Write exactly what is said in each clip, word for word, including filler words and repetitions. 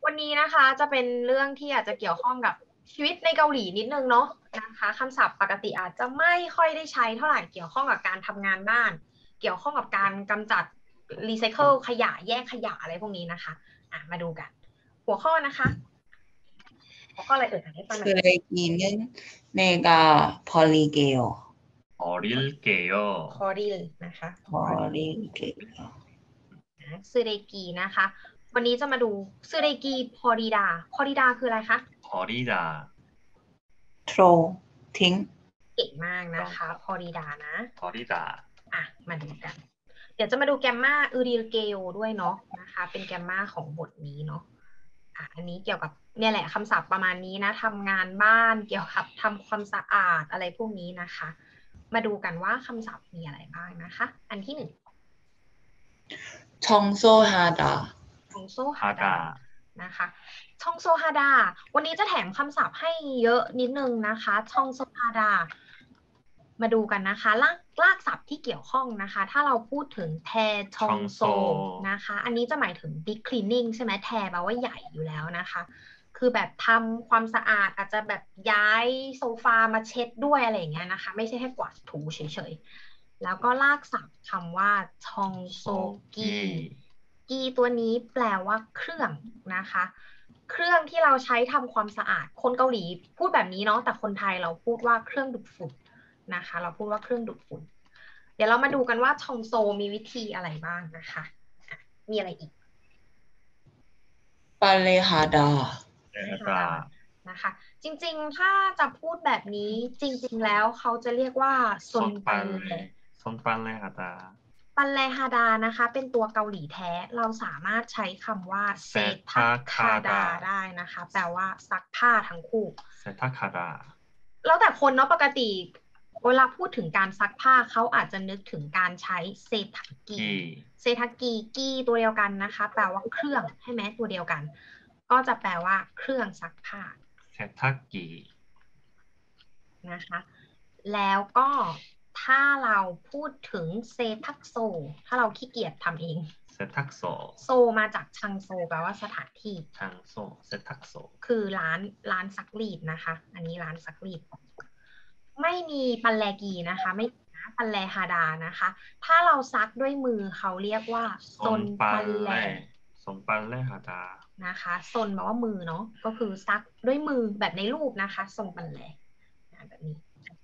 วันนี้นะคะจะเป็นเรื่องที่อาจจะเกี่ยวข้องกับชีวิตในเกาหลีนิดนึงเนาะนะคะคำศัพท์ปกติอาจจะไม่ค่อยได้ใช้เท่าไหร่เกี่ยวข้องกับการทำงานบ้านเกี่ยวข้องกับการกำจัดรีไซเคิลขยะแยกขยะอะไรพวกนี้นะคะอ่ะมาดูกันหัวข้อนะคะหัวข้ออะไรเอ่ยอ่านให้ฟังหน่อย 쓰레기는 내가 버리게요. 버릴게요. คอริลนะคะ 버릴게요. ซึเรกีนะคะวันนี้จะมาดูซึเรกีพอริดาพอริดาคืออะไรคะ 버리다. throw ทิ้งเก่งมากนะคะพอริดานะ 버리다. อ่ะมาดูกัน เดี๋ยวจะมาดูแกมมาอูริลเกโอด้วยเนาะนะคะเป็นแกมมาของบทนี้เนาะอ่ะอันนี้เกี่ยวกับเนี่ยแหละคำศัพท์ประมาณนี้นะทำงานบ้านเกี่ยวกับทำความสะอาดอะไรพวกนี้นะคะ มาดูกันว่าคำศัพท์มีอะไรบ้างนะคะ อันที่หนึ่ง 청소하다 ชงโซฮาดานะคะชองโซฮาดาวันนี้จะแถมคำศัพท์ให้เยอะนิดนึงนะคะชองโซฮาดามาดูกันนะคะลากลากศัพท์ที่เกี่ยวข้องนะคะ ถ้าเราพูดถึงแทชองโซนะคะ อันนี้จะหมายถึง big cleaning ใช่ไหมแทแปลว่าใหญ่อยู่แล้วนะคะ คือแบบทำความสะอาดอาจจะแบบย้ายโซฟามาเช็ดด้วยอะไรอย่างเงี้ยนะคะ ไม่ใช่แค่กวาดถูเฉยๆแล้วก็ลากศัพท์คำว่าชองโซกีกีตัวนี้แปลว่าเครื่องนะคะ เครื่องที่เราใช้ทำความสะอาดคนเกาหลีพูดแบบนี้เนาะแต่คนไทยเราพูดว่าเครื่องดูดฝุ่นนะคะ เราพูดว่าเครื่องดูดฝุ่นเดี๋ยวเรามาดูกันว่าชองโซมีวิธีอะไรบ้างนะคะอ่ะมีอะไรอีก 빨래하다 내가 นะคะ จริงๆถ้าจะพูดแบบนี้จริงๆแล้วเขาจะเรียกว่าซนปันเล 손빨래. 손빨래하다. ปันเลฮาดานะคะ เป็นตัวเกาหลีแท้เราสามารถใช้คำว่าเซทักคาดาได้นะคะ แปลว่าซักผ้าทั้งคู่ 세탁하다. แล้วแต่คนเนาะปกติเวลาพูดถึงการซักผ้าเขาอาจจะนึกถึงการใช้เซทักกี 기. เซทักกีกีตัวเดียวกันนะคะ แปลว่าเครื่องใช่ไหมตัวเดียวกัน ก็จะแปลว่าเครื่องซักผ้า 세탁기. นะคะ แล้วก็ถ้าเราพูดถึงเซทักโซ ถ้าเราขี้เกียจทำเอง 세탁소. โซมาจากชังโซแปลว่าสถานที่ 장소. 세탁소. คือร้านร้านซักรีดนะคะ อันนี้ร้านซักรีด ไม่มีปันแลกีนะคะ ไม่มีนะปันแลฮาดานะคะ ถ้าเราซักด้วยมือเขาเรียกว่าซนปันแล 손빨래. 손빨래하다. นะคะซนแปลว่ามือเนาะก็คือซักด้วยมือแบบในรูปนะคะซนปันแลแบบนี้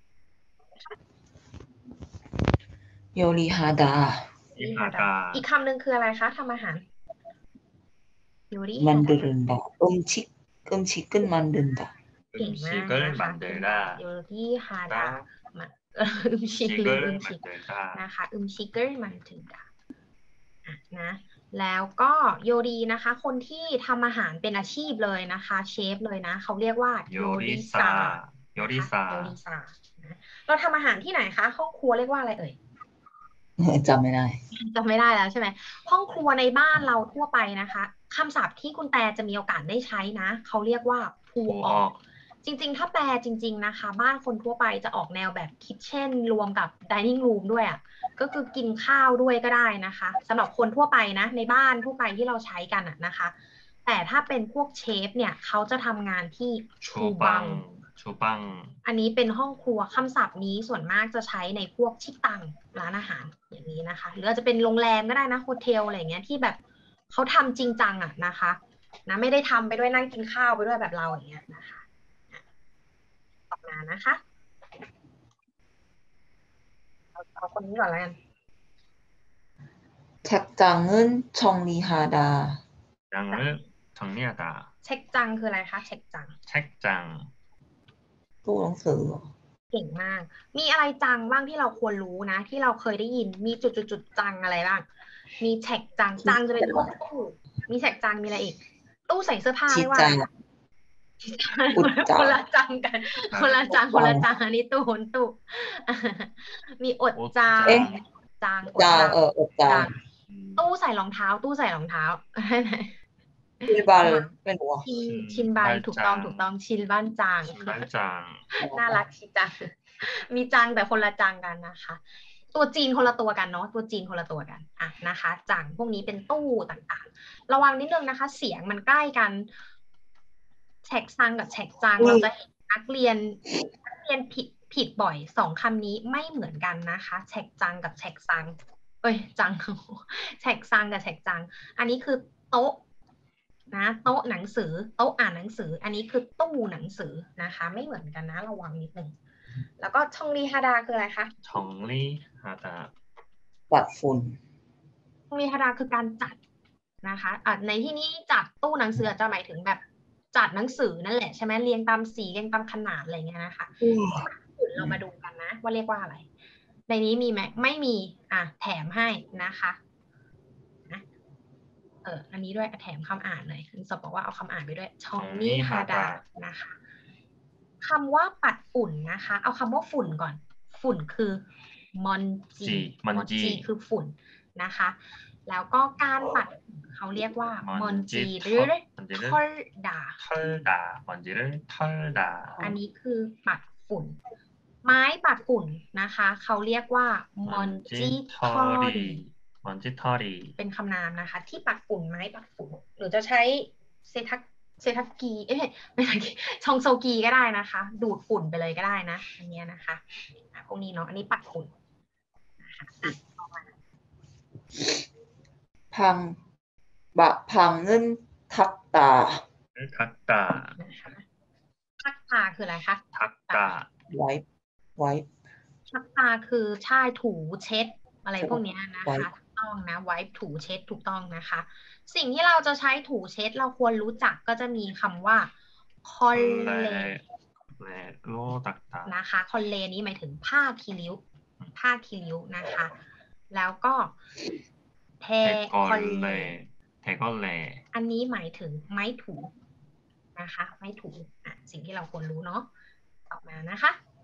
요리하다 요리하다. อีกคำหนึ่งคืออะไรคะทำอาหารยูริ 만든다 음식 음식은 만든다 เก่งมาก 음식을 นะคะ 만들다. ยูริฮาดามาอึมชิกอึ 음식을 มชิก 만들다. นะคะอึมชิกเกอร์มันถึงดาอ่ะนะแล้วก็โยรีนะคะ คนที่ทำอาหารเป็นอาชีพเลยนะคะเชฟเลยนะเขาเรียกว่าโยริซา 요리사. 요리사. โยริซานะเราทำอาหารที่ไหนคะห้องครัวเรียกว่าอะไรเอ่ยจำไม่ได้จำไม่ได้แล้วใช่ไหมห้องครัวในบ้านเราทั่วไปนะคะคำศัพท์ที่คุณแต่จะมีโอกาสได้ใช้นะเขาเรียกว่าพูออก 부엌. จริงๆ ถ้าแปลจริงๆนะคะ บ้านคนทั่วไปจะออกแนวแบบคิทเช่นรวมกับ dining room ด้วยอ่ะก็คือกินข้าวด้วยก็ได้นะคะสำหรับคนทั่วไปนะในบ้านทั่วไปที่เราใช้กันอะนะคะ แต่ถ้าเป็นพวกเชฟเนี่ยเขาจะทำงานที่ชูบัง 주방. 주방. อันนี้เป็นห้องครัวคำศัพท์นี้ส่วนมากจะใช้ในพวกชิตังร้านอาหารอย่างนี้นะคะ หรืออาจจะเป็นโรงแรมก็ได้นะโฮเทลอะไรอย่างเงี้ยที่แบบเขาทำจริงจังอะนะคะนะไม่ได้ทำไปด้วยนั่งกินข้าวไปด้วยแบบเราอย่างเงี้ยนะคะต่อมานะคะเอาเอาคนนี้ก่อนแล้วกัน 책장은 정리하다 장을 정리하다. เช็คจังคืออะไรคะเช็คจัง 책장. ตู้หนังสือเก่งมาก มีอะไรจังบ้างที่เราควรรู้นะ ที่เราเคยได้ยินมีจุดจุดจุดจังอะไรบ้างมีเช็คจังจังจะเป็นตู้มีเช็คจังมีอะไรอีก ตู้ใส่เสื้อผ้าเรียกว่าอะไรอุดจังคนละจังกันคนละจังคนละจังอันนี้ตู้หนตู้ มีอดจางเอ๊ะจางอดจางจางเอออดจางตู้ใส่รองเท้า ตู้ใส่รองเท้าที่บ้านไม่รู้อะชินชินบานถูกต้องถูกต้องชินบ้านจาง 신발장. น่ารักชิจัง มีจังแต่คนละจังกันนะคะตัวจีนคนละตัวกันเนาะตัวจีนคนละตัวกันอ่ะนะคะจังพวกนี้เป็นตู้ต่างๆระวังนิดนึงนะคะ เสียงมันใกล้กันแฉกซังกับแฉกจังอืมเราจะเห็นนักเรียนนักเรียนผิดผิดบ่อยสองคำนี้ไม่เหมือนกันนะคะแฉกจังกับแฉกซังเอ้ยจัง แฉกซังกับแฉกจัง อันนี้คือโต๊ะนะโต๊ะหนังสือโต๊ะอ่านหนังสือ อันนี้คือตู้หนังสือนะคะ ไม่เหมือนกันนะระวังนิดนึงแล้วก็ชองรีฮาดาคืออะไรคะ 정리하다 ปัดฝุ่นชองรีฮาดาคือการจัดนะคะอ่ะในที่นี้จัดตู้หนังสืออาจจะหมายถึงแบบจัดหนังสือนั่นแหละใช่ไหมเรียงตามสีเรียงตามขนาดอะไรเงี้ยนะคะเรามาดูกันนะว่าเรียกว่าอะไร ในนี้มีไหมไม่มีอ่ะแถมให้นะคะนะเอออันนี้ด้วยแถมคำอ่านเลยคุณสอบบอกว่าเอาคำอ่านไปด้วยชองรีฮาดานะคะคำว่าปัดฝุ่นนะคะ เอาคำว่าฝุ่นก่อน ฝุ่นคือมอนจีจีมอนจีคือฝุ่นนะคะ แล้วก็การปัดฝุ่นเขาเรียกว่ามอนจี 먼지 หรือ 털 먼지를 ทอลดา 털다 먼지를 털다 อันนี้คือปัดฝุ่น ไม้ปัดฝุ่นนะคะ เขาเรียกว่ามอนจิทอรี 먼지 털이 เป็นคำนามนะคะ ที่ปัดฝุ่นไม้ปัดฝุ่น หรือจะใช้เซทักเซทักกีเอ้ยไม่ใช่ชองโซกีก็ได้นะคะ ดูดฝุ่นไปเลยก็ได้นะ อันเนี้ยนะคะอ่ะพวกนี้เนาะอันนี้ปัดฝุ่นนะคะอ่ะต่อมาพัง บะพังเงินทักตา 닦다 นะคะทักตาคืออะไรคะ 닦다 ไว้ไว้ชักตาคือใช่ถูเช็ดอะไรพวกเนี้ยนะไว้คะถูกต้องนะไวป์ถูเช็ดถูกต้องนะคะ สิ่งที่เราจะใช้ถูเช็ดเราควรรู้จักก็จะมีคำว่าคอนเล 컬레로 닦다 นะคะคอนเลนี้หมายถึงผ้าคีริ้ว ผ้าคีริ้วนะคะ แล้วก็เทคอนเล 대걸레 대걸레 อันนี้หมายถึงไม้ถูนะคะ ไม้ถูอ่ะสิ่งที่เราควรรู้เนาะต่อมานะคะ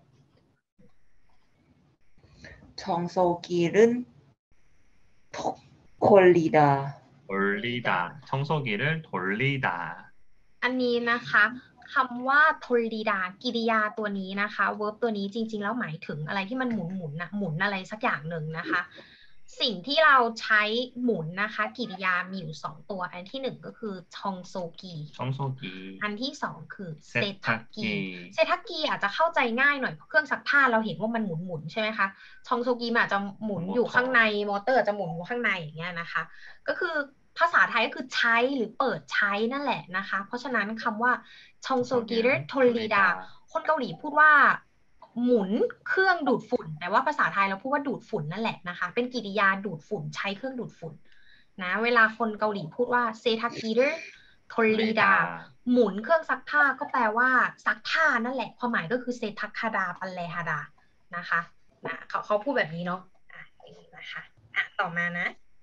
ชองโซกีรึนทกคนลีดา 돌리다 청소기를 돌리다 อันนี้นะคะคำว่าโทริดากิริยาตัวนี้นะคะ verb ตัวนี้จริง ๆ แล้วหมายถึงอะไรที่มันหมุนหมุนนะหมุนอะไรสักอย่างหนึ่งนะคะ สิ่งที่เราใช้หมุนนะคะ กิริยามีอยู่สองตัว อันที่หนึ่งก็คือชองโซกี 청소기 อันที่สองคือเซ 세탁 ทักกี 기 เซทักกีอาจจะเข้าใจง่ายหน่อยเพราะเครื่องซักผ้าเราเห็นว่ามันหมุนหมุนใช่ไหมคะชองโซกีมันอาจจะหมุนอยู่ข้างในมอเตอร์อาจจะหมุนอยู่ข้างในอย่างเงี้ยนะคะ ก็คือภาษาไทยก็คือใช้หรือเปิดใช้นั่นแหละนะคะ เพราะฉะนั้นคำว่าชองโซกีหรือโทริดา คนเกาหลีพูดว่าหมุนเครื่องดูดฝุ่น แต่ว่าภาษาไทยเราพูดว่าดูดฝุ่นนั่นแหละนะคะ เป็นกริยาดูดฝุ่นใช้เครื่องดูดฝุ่นนะเวลาคนเกาหลีพูดว่าเซทักกีหรือโทริดา หมุนเครื่องซักผ้าก็แปลว่าซักผ้านั่นแหละความหมายก็คือเซทักฮาดาปัลเลฮาดานะคะนะเขาเขาพูดแบบนี้เนาะอ่ะนะคะอ่ะต่อมานะ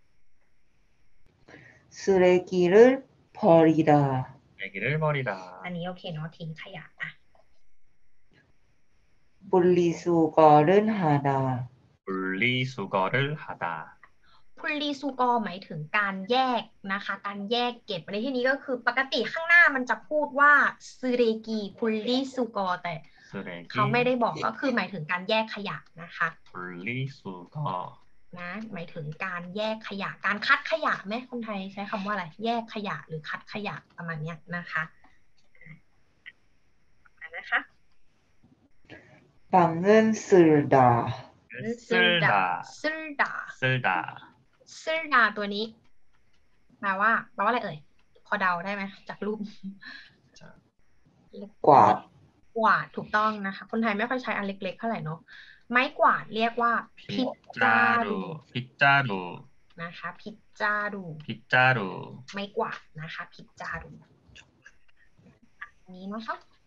쓰레기를 버리다 얘기를 버리다 อันนี้โอเคเนาะทิ้งขยะอ่ะ 분리수거를 하다 분리수거를 하다 พุลลีซูกอหมายถึงการแยกนะคะ การแยกเก็บในที่นี้ก็คือปกติข้างหน้ามันจะพูดว่าซูเรกีพุลลีซูกอแต่ 쓰레기 เขาไม่ได้บอกก็คือหมายถึงการแยกขยะนะคะ 분리수거 นะหมายถึงการแยกขยะ การคัดขยะไหมคนไทยใช้คำว่าอะไรแยกขยะหรือคัดขยะประมาณเนี้ยนะคะอ่ะนะคะ 방은 쓸다 쓸다 ซึลดา 쓸다 ซึลดาตัวนี้แปลว่าแปลว่าอะไรเอ่ยพอเดาได้ไหมจากรูปกวาดกวาดถูกต้องนะคะ คนไทยไม่ค่อยใช้อันเล็กๆเท่าไหร่เนาะไม้กวาดเรียกว่าพิจจารุ 빗자루 นะคะพิจจารุ 빗자루 ไม้กวาดนะคะพิจจารุอันนี้นะคะ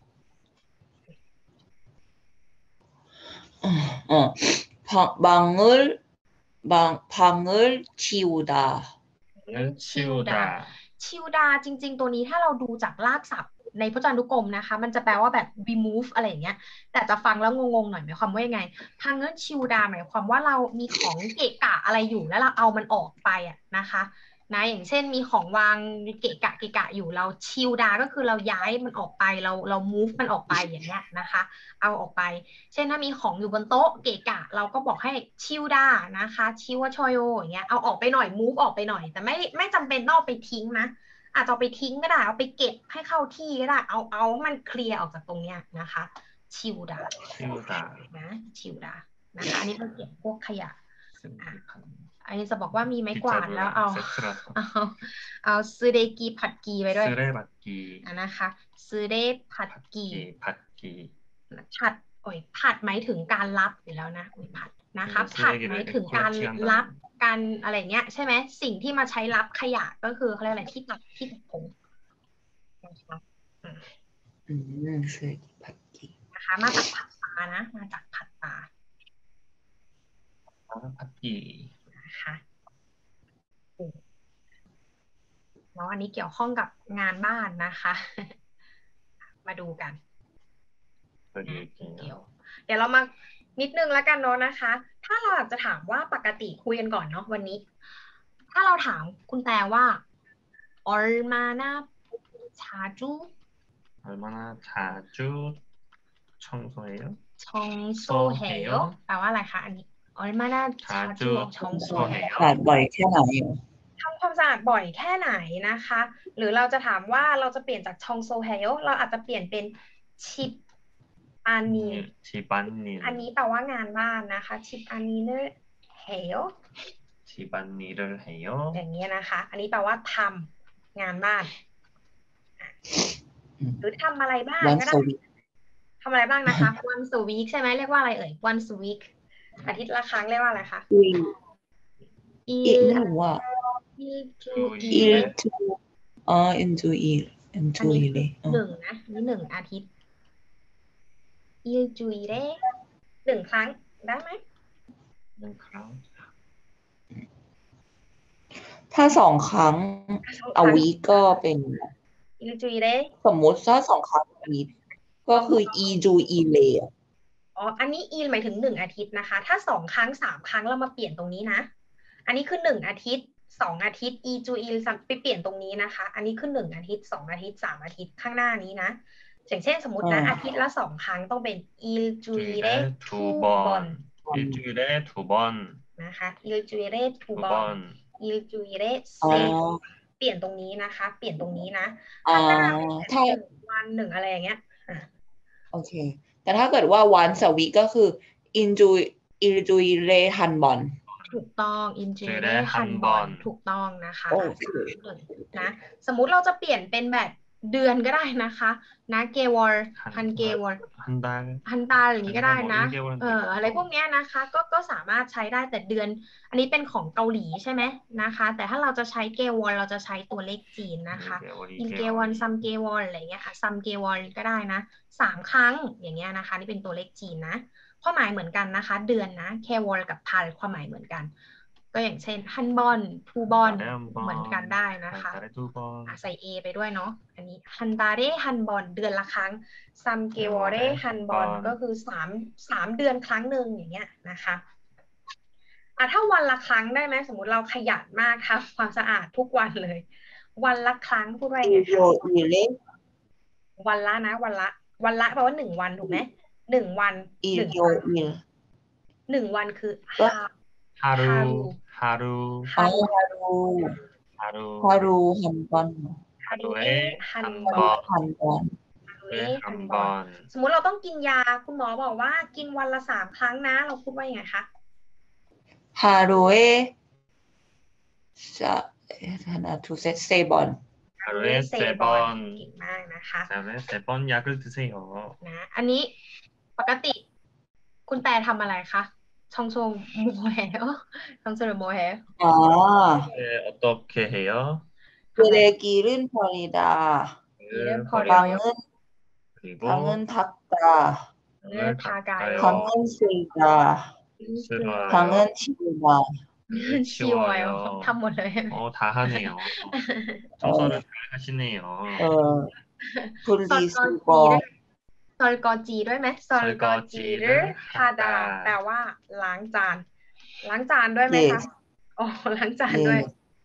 어, 방, 방을 방, 방을 치우다 치우다 ชิวดาจริง ๆ ตัวนี้ถ้าเราดูจากรากศัพท์ในพจนานุกรมนะคะ มันจะแปลว่าแบบ remove อะไรอย่างเงี้ย แต่จะฟังแล้วงงๆหน่อยหมายความว่ายังไงพังเงินชิวดาหมายความว่าเรามีของเกะกะอะไรอยู่แล้วเราเอามันออกไปอะนะคะนะอย่างเช่นมีของวางเกะกะเกะกะอยู่เราชิลดาก็คือเราย้ายมันออกไปเราเรา move มันออกไปอย่างเงี้ยนะคะเอาออกไปเช่นถ้ามีของอยู่บนโต๊ะเกะกะเราก็บอกให้ชิลดานะคะชิวชอยโยอย่างเงี้ยเอาออกไปหน่อย move ออกไปหน่อยแต่ไม่ไม่จำเป็นต้องเอาไปทิ้งนะอาจจะเอาไปทิ้งก็ได้เอาไปเก็บให้เข้าที่ก็ได้เอาเอาให้มันเคลียร์ออกจากตรงเนี้ยนะคะชิลดา 치우다 นะชิลดานะคะอันนี้เป็นเก็บพวกขยะ 습득한 อันนี้จะบอกว่ามีไม้กวาดแล้วเอา 세트라서 เอาเอาซูเดกีผัดกีไปด้วย 쓰레받기 อ่ะนะคะซูเดผัดกี 받기 받기 ผัดโอ้ยผัดหมายถึงการรับอยู่แล้วนะโอ้ยผัดนะคะอืมผัด 쓰레기를 หมายถึงการ collection รับ 한다는 การอะไรเงี้ยใช่ไหมสิ่งที่มาใช้รับขยะก็คือเขาเรียกอะไรที่ตัดที่ตัดผงนะคะอืมเสื้อกีผัดกีนะคะมาจากผัดปลานะมาจากผัดปลา 받기 นะคะเนาะอันนี้เกี่ยวข้องกับงานบ้านนะคะ มาดูกัน 그 นะ 얘기예요. เดี๋ยวเดี๋ยวเรามานิดนึงแล้วกันเนาะนะคะ ถ้าเราอยากจะถามว่าปกติคุยกันก่อนเนาะวันนี้ ถ้าเราถามคุณแต่ว่า얼마나 자주 얼마나 자주 청소해요? 청소해요? แปลว่าอะไรคะอันนี้ 얼마나 자주 자주 청소해요? ขาดบ่อยแค่ไหนอ่ะทำความสะอาดบ่อยแค่ไหนนะคะ หรือเราจะถามว่าเราจะเปลี่ยนจาก 청소해요 เราอาจจะเปลี่ยนเป็น 집 안일 일, 집안일 อันนี้แปลว่างานบ้านนะคะ 집 안일을 해요 집안일을 해요. อย่างนี้นะคะ อันนี้แปลว่าทำงานบ้านอ่ะหรือทำอะไรบ้างวันก็สได้วิตทำอะไรบ้างนะคะ once a week ใช่ไหมเรียกว่าอะไรเอ่ย once a week อาทิตย์ละครั้งเรียกว่าอะไรคะอีอี il ไม่รู้ว่า il to il il to อ๋อ into il อัน into นี้ il อ๋อหนึ่งนะนี่หนึ่งอาทิตย์ il to il หนึ่งครั้งได้ไหม 그럼 ถ้าสองครั้งสองค a รั้ง week ก็เป็น il to il สมมติถ้าสองครั้ง a week ก็คือ e do e l อ่ะอ๋อ อันนี้ il หมายถึงหนึ่งอาทิตย์นะคะ ถ้าสองครั้งสามครั้งเรามาเปลี่ยนตรงนี้นะ อันนี้คือหนึ่งอาทิตย์สองอาทิตย์ e to il ไปเปลี่ยนตรงนี้นะคะ อันนี้คือหนึ่งอาทิตย์สองอาทิตย์สามอาทิตย์ข้างหน้านี้นะ อย่างเช่นสมมตินะอ่าอาทิตย์ละสองครั้งต้องเป็น il to il 일주일에 두 두 번 번, 일주일에 두 번, นะคะ il to il 두 두 번 번. il to il อ๋อ 세เปลี่ยนตรงนี้นะคะ เปลี่ยนตรงนี้นะอ๋อข้างหน้าเป็นถ้าหนึ่งวันหนึ่งอะไรอย่างเงี้ยอ่ะโอเค แต่ถ้าเกิดว่า once a week ก็คือ into il do il han bon ถูกต้อง in เจ j ได้ได้ฮัฮันนบบ ออลลถูกต้องนะคะโอเคนะสมมุติเราจะเปลี่ยนเป็นแบบเดือนก็ได้นะคะนะเกวอลฮันเกวอล 한 달, ฮันตาอย่างนี้ก็ได้นะฮันตาบอกเอออะไรพวกเนี้ยนะคะก็ก็สามารถใช้ได้แต่เดือน อันนี้เป็นของเกาหลีใช่ไหมนะคะ แต่ถ้าเราจะใช้เกวอลเราจะใช้ตัวเลขจีนนะคะ อินเกวอนซัมเกวอนอะไรเงี้ยค่ะซัมเกวอนก็ได้นะสามครั้งอย่างเงี้ยนะคะนี่เป็นตัวเลขจีนนะความหมายเหมือนกันนะคะ เดือนนะแควอลกับพันความหมายเหมือนกัน ก็อย่างเช่นฮันบอนทูบอนเหมือนกันได้นะคะ 한 달에 두 번, อ่ะใส่ A ไปด้วยเนาะอันนี้ฮันดาเรฮันบอนเดือนละครั้งซัมเกวอเรฮันบอนก็คือสามสามเดือนครั้งหนึ่งอย่างเงี้ยนะคะอ่ะถ้าวันละครั้งได้ไหมสมมติเราขยันมากทำความสะอาดทุกวันเลย วันละครั้งพูดว่าไง il คะ do il วันละนะวันละวันละแปลว่าหนึ่งวันถูกไหมหนึ่งวันห il นึ่ง do il หนึ่งวันคือก็ฮา 하루, 하루, อ๋อฮา haru 하루, haru han bon ฮารุเอ 하루에 ฮัน 한 บอ 번, น han bon ฮารุเอ 하루에 ฮัน 한 บอน 번, สมมุติเราต้องกินยาคุณหมอบอกว่ากินวันละสามครั้งนะ เราพูดว่ายังไงคะ haru에 sa 하나 둘셋 세 번 하루에 세 เก่ 번, งมากนะคะ 하루에 세 번 약을 드세요. นะอันนี้ปกติ คุณแต่ทำอะไรคะชองโชมโมแฮชองโชมโมแฮ 아 네, 어떻게 해요? 쓰레기를 버리다 이름 을 버려요. 방은 그리고 방은 닦다 เนื้อทากาย 닦아요. 방은 쓸다 쓸어요. 방은 치우다 ชิวอยทำหมดเลย 어, 다 하네요. 청소를 잘 하시네요. 어 ซอลกอจีด้วย 분리수거 ซอลกอจีด้วยไหมซอลกอจีหรือฮาดาแปลว่าล้างจาน ล้างจานด้วยไหมคะ Yes อ๋อล้างจานด้วย 예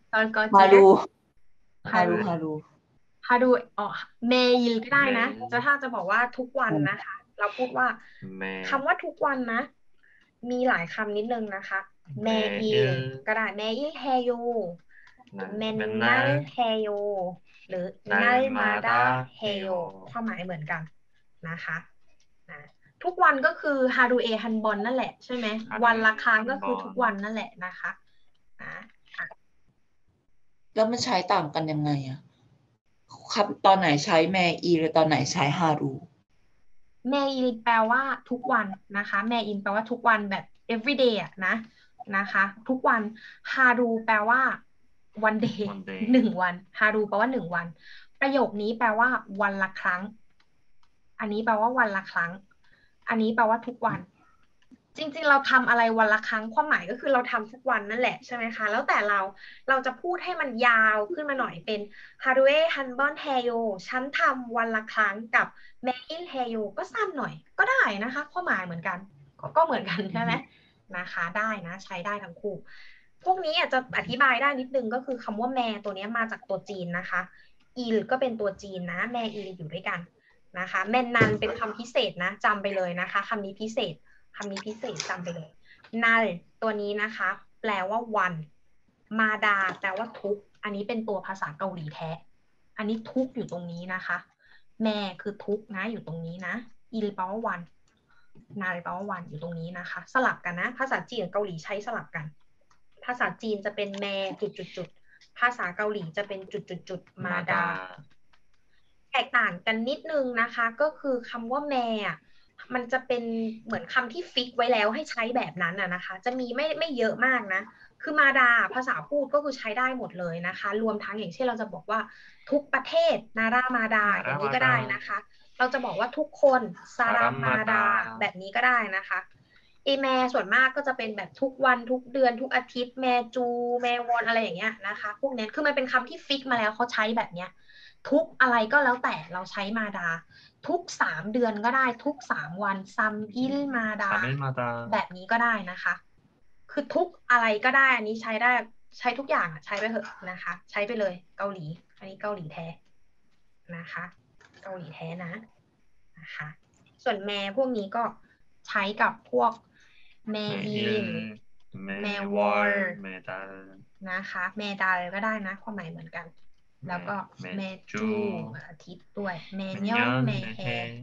ตอนก่อนฮาจีรูฮาฮารูรูฮารูฮาดูอ๋อเมยิลก็ได้นะเมยิลจะถ้าจะบอกว่าทุกวันนะคะ เราพูดว่าเมคำว่าทุกวันนะ มีหลายคำนิดนึงนะคะเมยิลเมยิลก็ได้เมยิลเฮโยนั่นเมนเมนนันัลลเฮโยหรือนันัลลมามาดาดาเฮเฮโยโยความหมายเหมือนกันนะคะนะทุกวันก็คือฮาดูเอฮันบอลนั่นแหละใช่ไหมฮาดูวันละครั้งก็คือฮันบอลทุกวันนั่นแหละนะคะนะแล้วมันใช้ต่างกันยังไงอะคำตอนไหนใช้แมอีหรือตอนไหนใช้ฮารูแมอินแปลว่าทุกวันนะคะแมอินแปลว่าทุกวันแบบ everyday อะนะนะคะ ทุกวันฮารูแปลว่า one day one day หนึ่งวันฮารูแปลว่าหนึ่งวัน ประโยคนี้แปลว่าวันละครั้ง อันนี้แปลว่าวันละครั้ง อันนี้แปลว่าทุกวัน จริงๆเราทำอะไรวันละครั้งความหมายก็คือเราทำทุกวันนั่นแหละใช่ไหมคะแล้วแต่เราเราจะพูดให้มันยาวขึ้นมาหน่อยเป็นฮารุเอฮันบอนเฮโยฉันทำวันละครั้งกับแมอินเฮโยก็สั้นหน่อยก็ได้นะคะความหมายเหมือนกันก็ก็เหมือนกันใช่ไหมนะคะได้นะใช้ได้ทั้งคู่พวกนี้อาจจะอธิบายได้นิดนึงก็คือคำว่าแมตัวนี้มาจากตัวจีนนะคะอีลก็เป็นตัวจีนนะแมอีลอยู่ด้วยกันนะคะแมนนันเป็นคำพิเศษนะจำไปเลยนะคะคำนี้พิเศษคำนี้พิเศษจำไปเลยนัลตัวนี้นะคะแปลว่าวันมาดาแปลว่าทุกอันนี้เป็นตัวภาษาเกาหลีแท้อันนี้ทุกอยู่ตรงนี้นะคะแม่คือทุกนะอยู่ตรงนี้นะอีลแปลว่าวันนาแปลว่าวันอยู่ตรงนี้นะคะสลับกันนะภาษาจีนกับเกาหลีใช้สลับกันภาษาจีนจะเป็นแม่จุดจุดจุดภาษาเกาหลีจะเป็นจุดจุดจุดมาดาแตกต่างกันนิดนึงนะคะก็คือคำว่าแม่มันจะเป็นเหมือนคำที่ฟิกไว้แล้วให้ใช้แบบนั้นอะนะคะจะมีไม่ไม่เยอะมากนะคือมาดาภาษาพูดก็คือใช้ได้หมดเลยนะคะรวมทั้งอย่างเช่นเราจะบอกว่าทุกประเทศนารามาดาอย่างนี้ก็ได้นะคะเราจะบอกว่าทุกคนซารามาดาแบบนี้ก็ได้นะคะเอแมส่วนมากก็จะเป็นแบบทุกวันทุกเดือนทุกอาทิตย์แมจูแมวอนอะไรอย่างเงี้ยนะคะพวกนี้คือมันเป็นคำที่ฟิกมาแล้วเขาใช้แบบเนี้ยทุกอะไรก็แล้วแต่เราใช้มาดาทุกสามเดือนก็ได้ทุกสามวันซัมอิลมาดาแบบนี้ก็ได้นะคะคือทุกอะไรก็ได้อันนี้ใช้ได้ใช้ทุกอย่างใช้ไปเถอะนะคะใช้ไปเลยเกาหลีอันนี้เกาหลีแท้นะคะเกาหลีแท้นะนะคะส่วนแม่พวกนี้ก็ใช้กับพวกแม่ยินแม่วอลนะคะแม่ดาก็ได้นะความหมายเหมือนกันแล้วก็แม่จูอาทิตย์ด้วยแม่เนียนแม่แฮ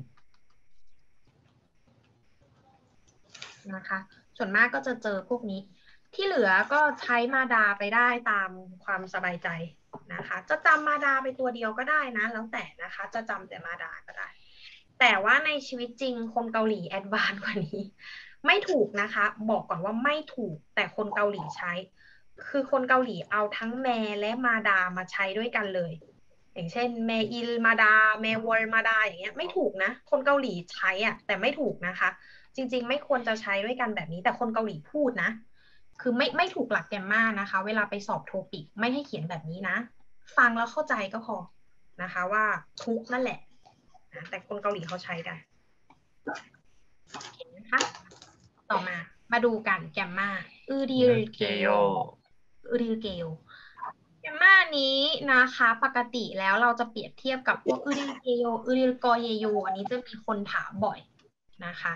นะคะส่วนมากก็จะเจอพวกนี้ที่เหลือก็ใช้มาดาไปได้ตามความสบายใจนะคะจะจำมาดาไปตัวเดียวก็ได้นะแล้วแต่นะคะจะจำแต่มาดาก็ได้แต่ว่าในชีวิตจริงคนเกาหลีแอดวานซ์กว่านี้ไม่ถูกนะคะบอกก่อนว่าไม่ถูกแต่คนเกาหลีใช้คือคนเกาหลีเอาทั้งแมและมาดามาใช้ด้วยกันเลยอย่างเช่นแมอิลมาดาแมวอลมาดาอย่างเงี้ยไม่ถูกนะคนเกาหลีใช้อ่ะแต่ไม่ถูกนะคะจริงๆไม่ควรจะใช้ด้วยกันแบบนี้แต่คนเกาหลีพูดนะคือไม่ไม่ถูกหลักแกรมมานะคะเวลาไปสอบโทปิกไม่ให้เขียนแบบนี้นะฟังแล้วเข้าใจก็พอนะคะว่าทุกนั่นแหละแต่คนเกาหลีเขาใช้กันเห็นไหมคะต่อมามาดูกันแกรมมาอือดิลเกโยอือดิลเกโยแกรมมานี้นะคะปกติแล้วเราจะเปรียบเทียบกับพวกอือดิลเกโยอือดิลกอเยโยอันนี้จะมีคนถามบ่อยนะคะ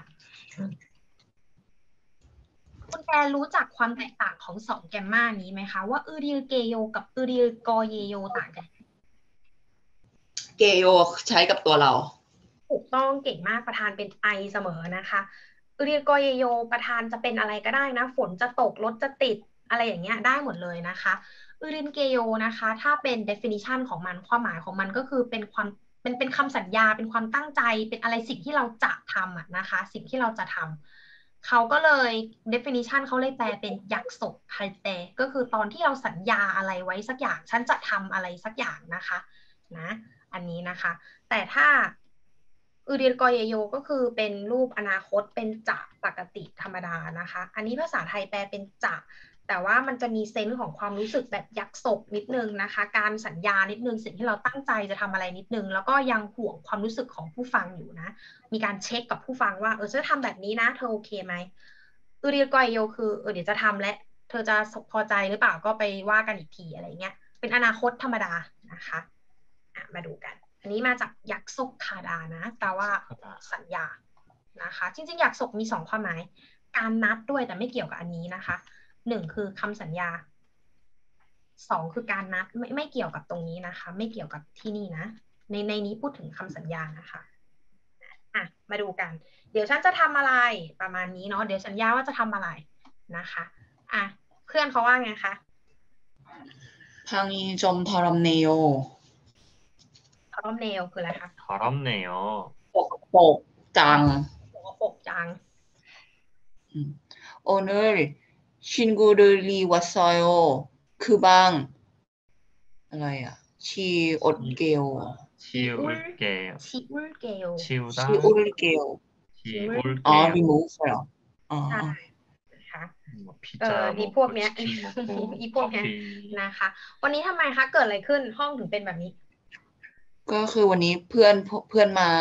คุณแกรู้จักความแตกต่างของสองแกมมานี้ไหมคะว่าอือดิลเกโยกับอือดิลกอเยโยต่างกันเกโยใช้กับตัวเราถูกต้องเก่งมากประธานเป็นไอเสมอนะคะอือดิลกอเยโยประธานจะเป็นอะไรก็ได้นะฝนจะตกรถจะติดอะไรอย่างเงี้ยได้หมดเลยนะคะอือดิลเกโยนะคะถ้าเป็น definition ของมันความหมายของมันก็คือเป็นความเป็นเป็นคำสัญญาเป็นความตั้งใจเป็นอะไรสิ่งที่เราจะทำอะนะคะสิ่งที่เราจะทำเขาก็เลย definition เขาเลยแปลเป็นยักษ์ศกไทเตก็คือตอนที่เราสัญญาอะไรไว้สักอย่างฉันจะทำอะไรสักอย่างนะคะนะอันนี้นะคะแต่ถ้าอือดิลกอเยโยก็คือเป็นรูปอนาคตเป็นจะปกติธรรมดานะคะอันนี้ภาษาไทยแปลเป็นจะแต่ว่ามันจะมีเซนส์ของความรู้สึกแบบยักษ์ศกนิดนึงนะคะการสัญญานิดนึงสิ่งที่เราตั้งใจจะทำอะไรนิดนึงแล้วก็ยังห่วงความรู้สึกของผู้ฟังอยู่นะมีการเช็คกับผู้ฟังว่าเออจะทำแบบนี้นะเธอโอเคไหมอือดิลกอเยโยคือเออเดี๋ยวจะทำและเธอจะพอใจหรือเปล่าก็ไปว่ากันอีกทีอะไรเงี้ยเป็นอนาคตธรรมดานะคะอ่ะมาดูกันอันนี้มาจากยักษ์ศกคาดานะแปลว่าสัญญานะคะจริงๆยักษ์ศกมีสองความหมายการนัดด้วยแต่ไม่เกี่ยวกับอันนี้นะคะหนึ่งคือคำสัญญาสองคือการนัดไม่ไม่เกี่ยวกับตรงนี้นะคะไม่เกี่ยวกับที่นี่นะในในนี้พูดถึงคำสัญญานะคะอ่ะมาดูกันเดี๋ยวฉันจะทำอะไรประมาณนี้เนาะเดี๋ยวสัญญาว่าจะทำอะไรนะคะอ่ะเพื่อนเขาว่าไงคะ 방이 좀 더럽네요. พร้อมเนลคืออะไรคะ 더럽네요. 뻑뻑 짱. สกปรกจัง 음. 오늘 친구들이 왔어요. 그 방 뭐야? 치울게요. 치울게요. ชิอุลเกล 치우다. 치울게요. 치울게요. 아, 리모브요. 아, ใช่ 아. นะคะ 뭐 เออ 피자 นี่พวก 먹고 เนี้ย 치킨 먹고 อีพวกเนี้ย 커피. นะคะ วันนี้ทำไมคะเกิดอะไรขึ้นห้องถึงเป็นแบบนี้ก็คือวันนี้เพื่อนเพื่อนมา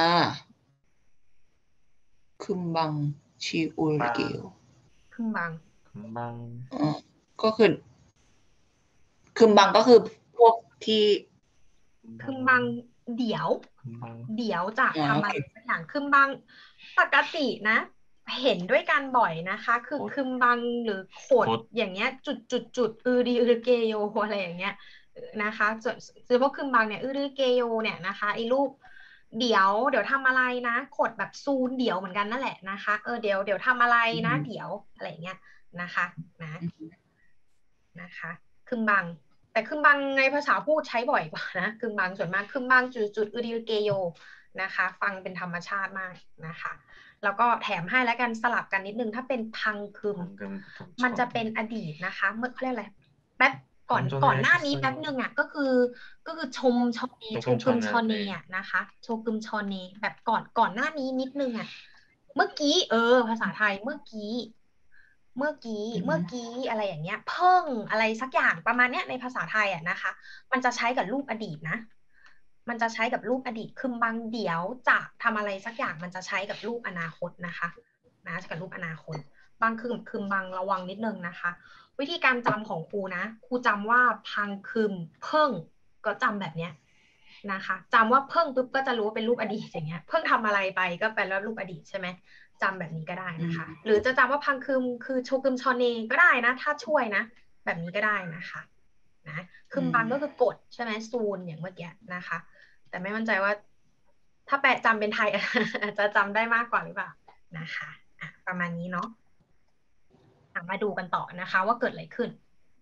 คึมบังชีอุลเกลคึมบัง 금방 อ๋อก็คือคึมบังก็คือพวกที่คึมบังเดี๋ยว 금방 เดี๋ยวจะอ๋อทำอะไรโอเคสักอย่างคึมบังปกตินะ เห็นด้วยกันบ่อยนะคะ คือโคดคึมบังหรือโขดโคดอย่างเงี้ย จุดจุดจุดอือดีอือเกโยอะไรอย่างเงี้ยนะคะส่วนส่วนพวกคึมบังเนี่ยอือดีเกโยเนี่ยนะคะไอ้รูปเดี๋ยวเดี๋ยวทำอะไรนะโขดแบบซูนเดี๋ยวเหมือนกันนั่นแหละนะคะเออเดี๋ยวเดี๋ยวทำอะไรนะอืมเดี๋ยวอะไรอย่างเงี้ยนะคะนะนะคะคึมบัง แต่คึมบังในภาษาพูดใช้บ่อยกว่านะคึมบังส่วนมากคึมบังจุดจุดอือดีเกโยนะคะ ฟังเป็นธรรมชาติมากนะคะ แล้วก็แถมให้แล้วกันสลับกันนิดนึงถ้าเป็นพังคึม 방금부터 มันจะ 처음 เป็นอดีตนะคะ เมื่อเขาเรียกอะไรแป๊บก่อนก่อนก่อนหน้านี้ 했어요 แป๊บหนึ่งอ่ะก็คือก็คือชมชอเนโชโชกุมกึมชชออเนเนอ่ะนะคะ โชกึมชอเนแบบก่อนก่อนหน้านี้นิดนึงอ่ะเมื่อกี้เออ ภาษาไทยเมื่อกี้ เมื่อกี้อือฮึเมื่อกี้อะไรอย่างเงี้ย เพิ่งอะไรสักอย่างประมาณเนี้ยในภาษาไทยอ่ะนะคะ มันจะใช้กับรูปอดีตนะ มันจะใช้กับรูปอดีตคึมบังเดี๋ยวจะทำอะไรสักอย่างมันจะใช้กับรูปอนาคตนะคะนะกับรูปอนาคต บางคึมคึมบังระวังนิดนึงนะคะ วิธีการจำของครูนะครูจำว่าพังคึมเพิ่งก็จำแบบเนี้ยนะคะจำว่าเพิ่งปุ๊บก็จะรู้ว่าเป็นรูปอดีตอย่างเงี้ยเพิ่งทำอะไรไปก็เป็นรูปอดีตใช่ไหมจำแบบนี้ก็ได้นะคะ หรือจะจำว่าพังคึมคือโชกึมชอเนก็ได้นะ ถ้าช่วยนะ แบบนี้ก็ได้นะคะนะคึมบังก็คือกดใช่ไหมซูนอย่างเมื่อกี้นะคะ แต่ไม่มั่นใจว่า ถ้าแปลจำเป็นไทย อาจจะจำได้มากกว่าหรือเปล่านะคะอ่ะประมาณนี้เนาะอ่ะมาดูกันต่อนะคะ ว่าเกิดอะไรขึ้น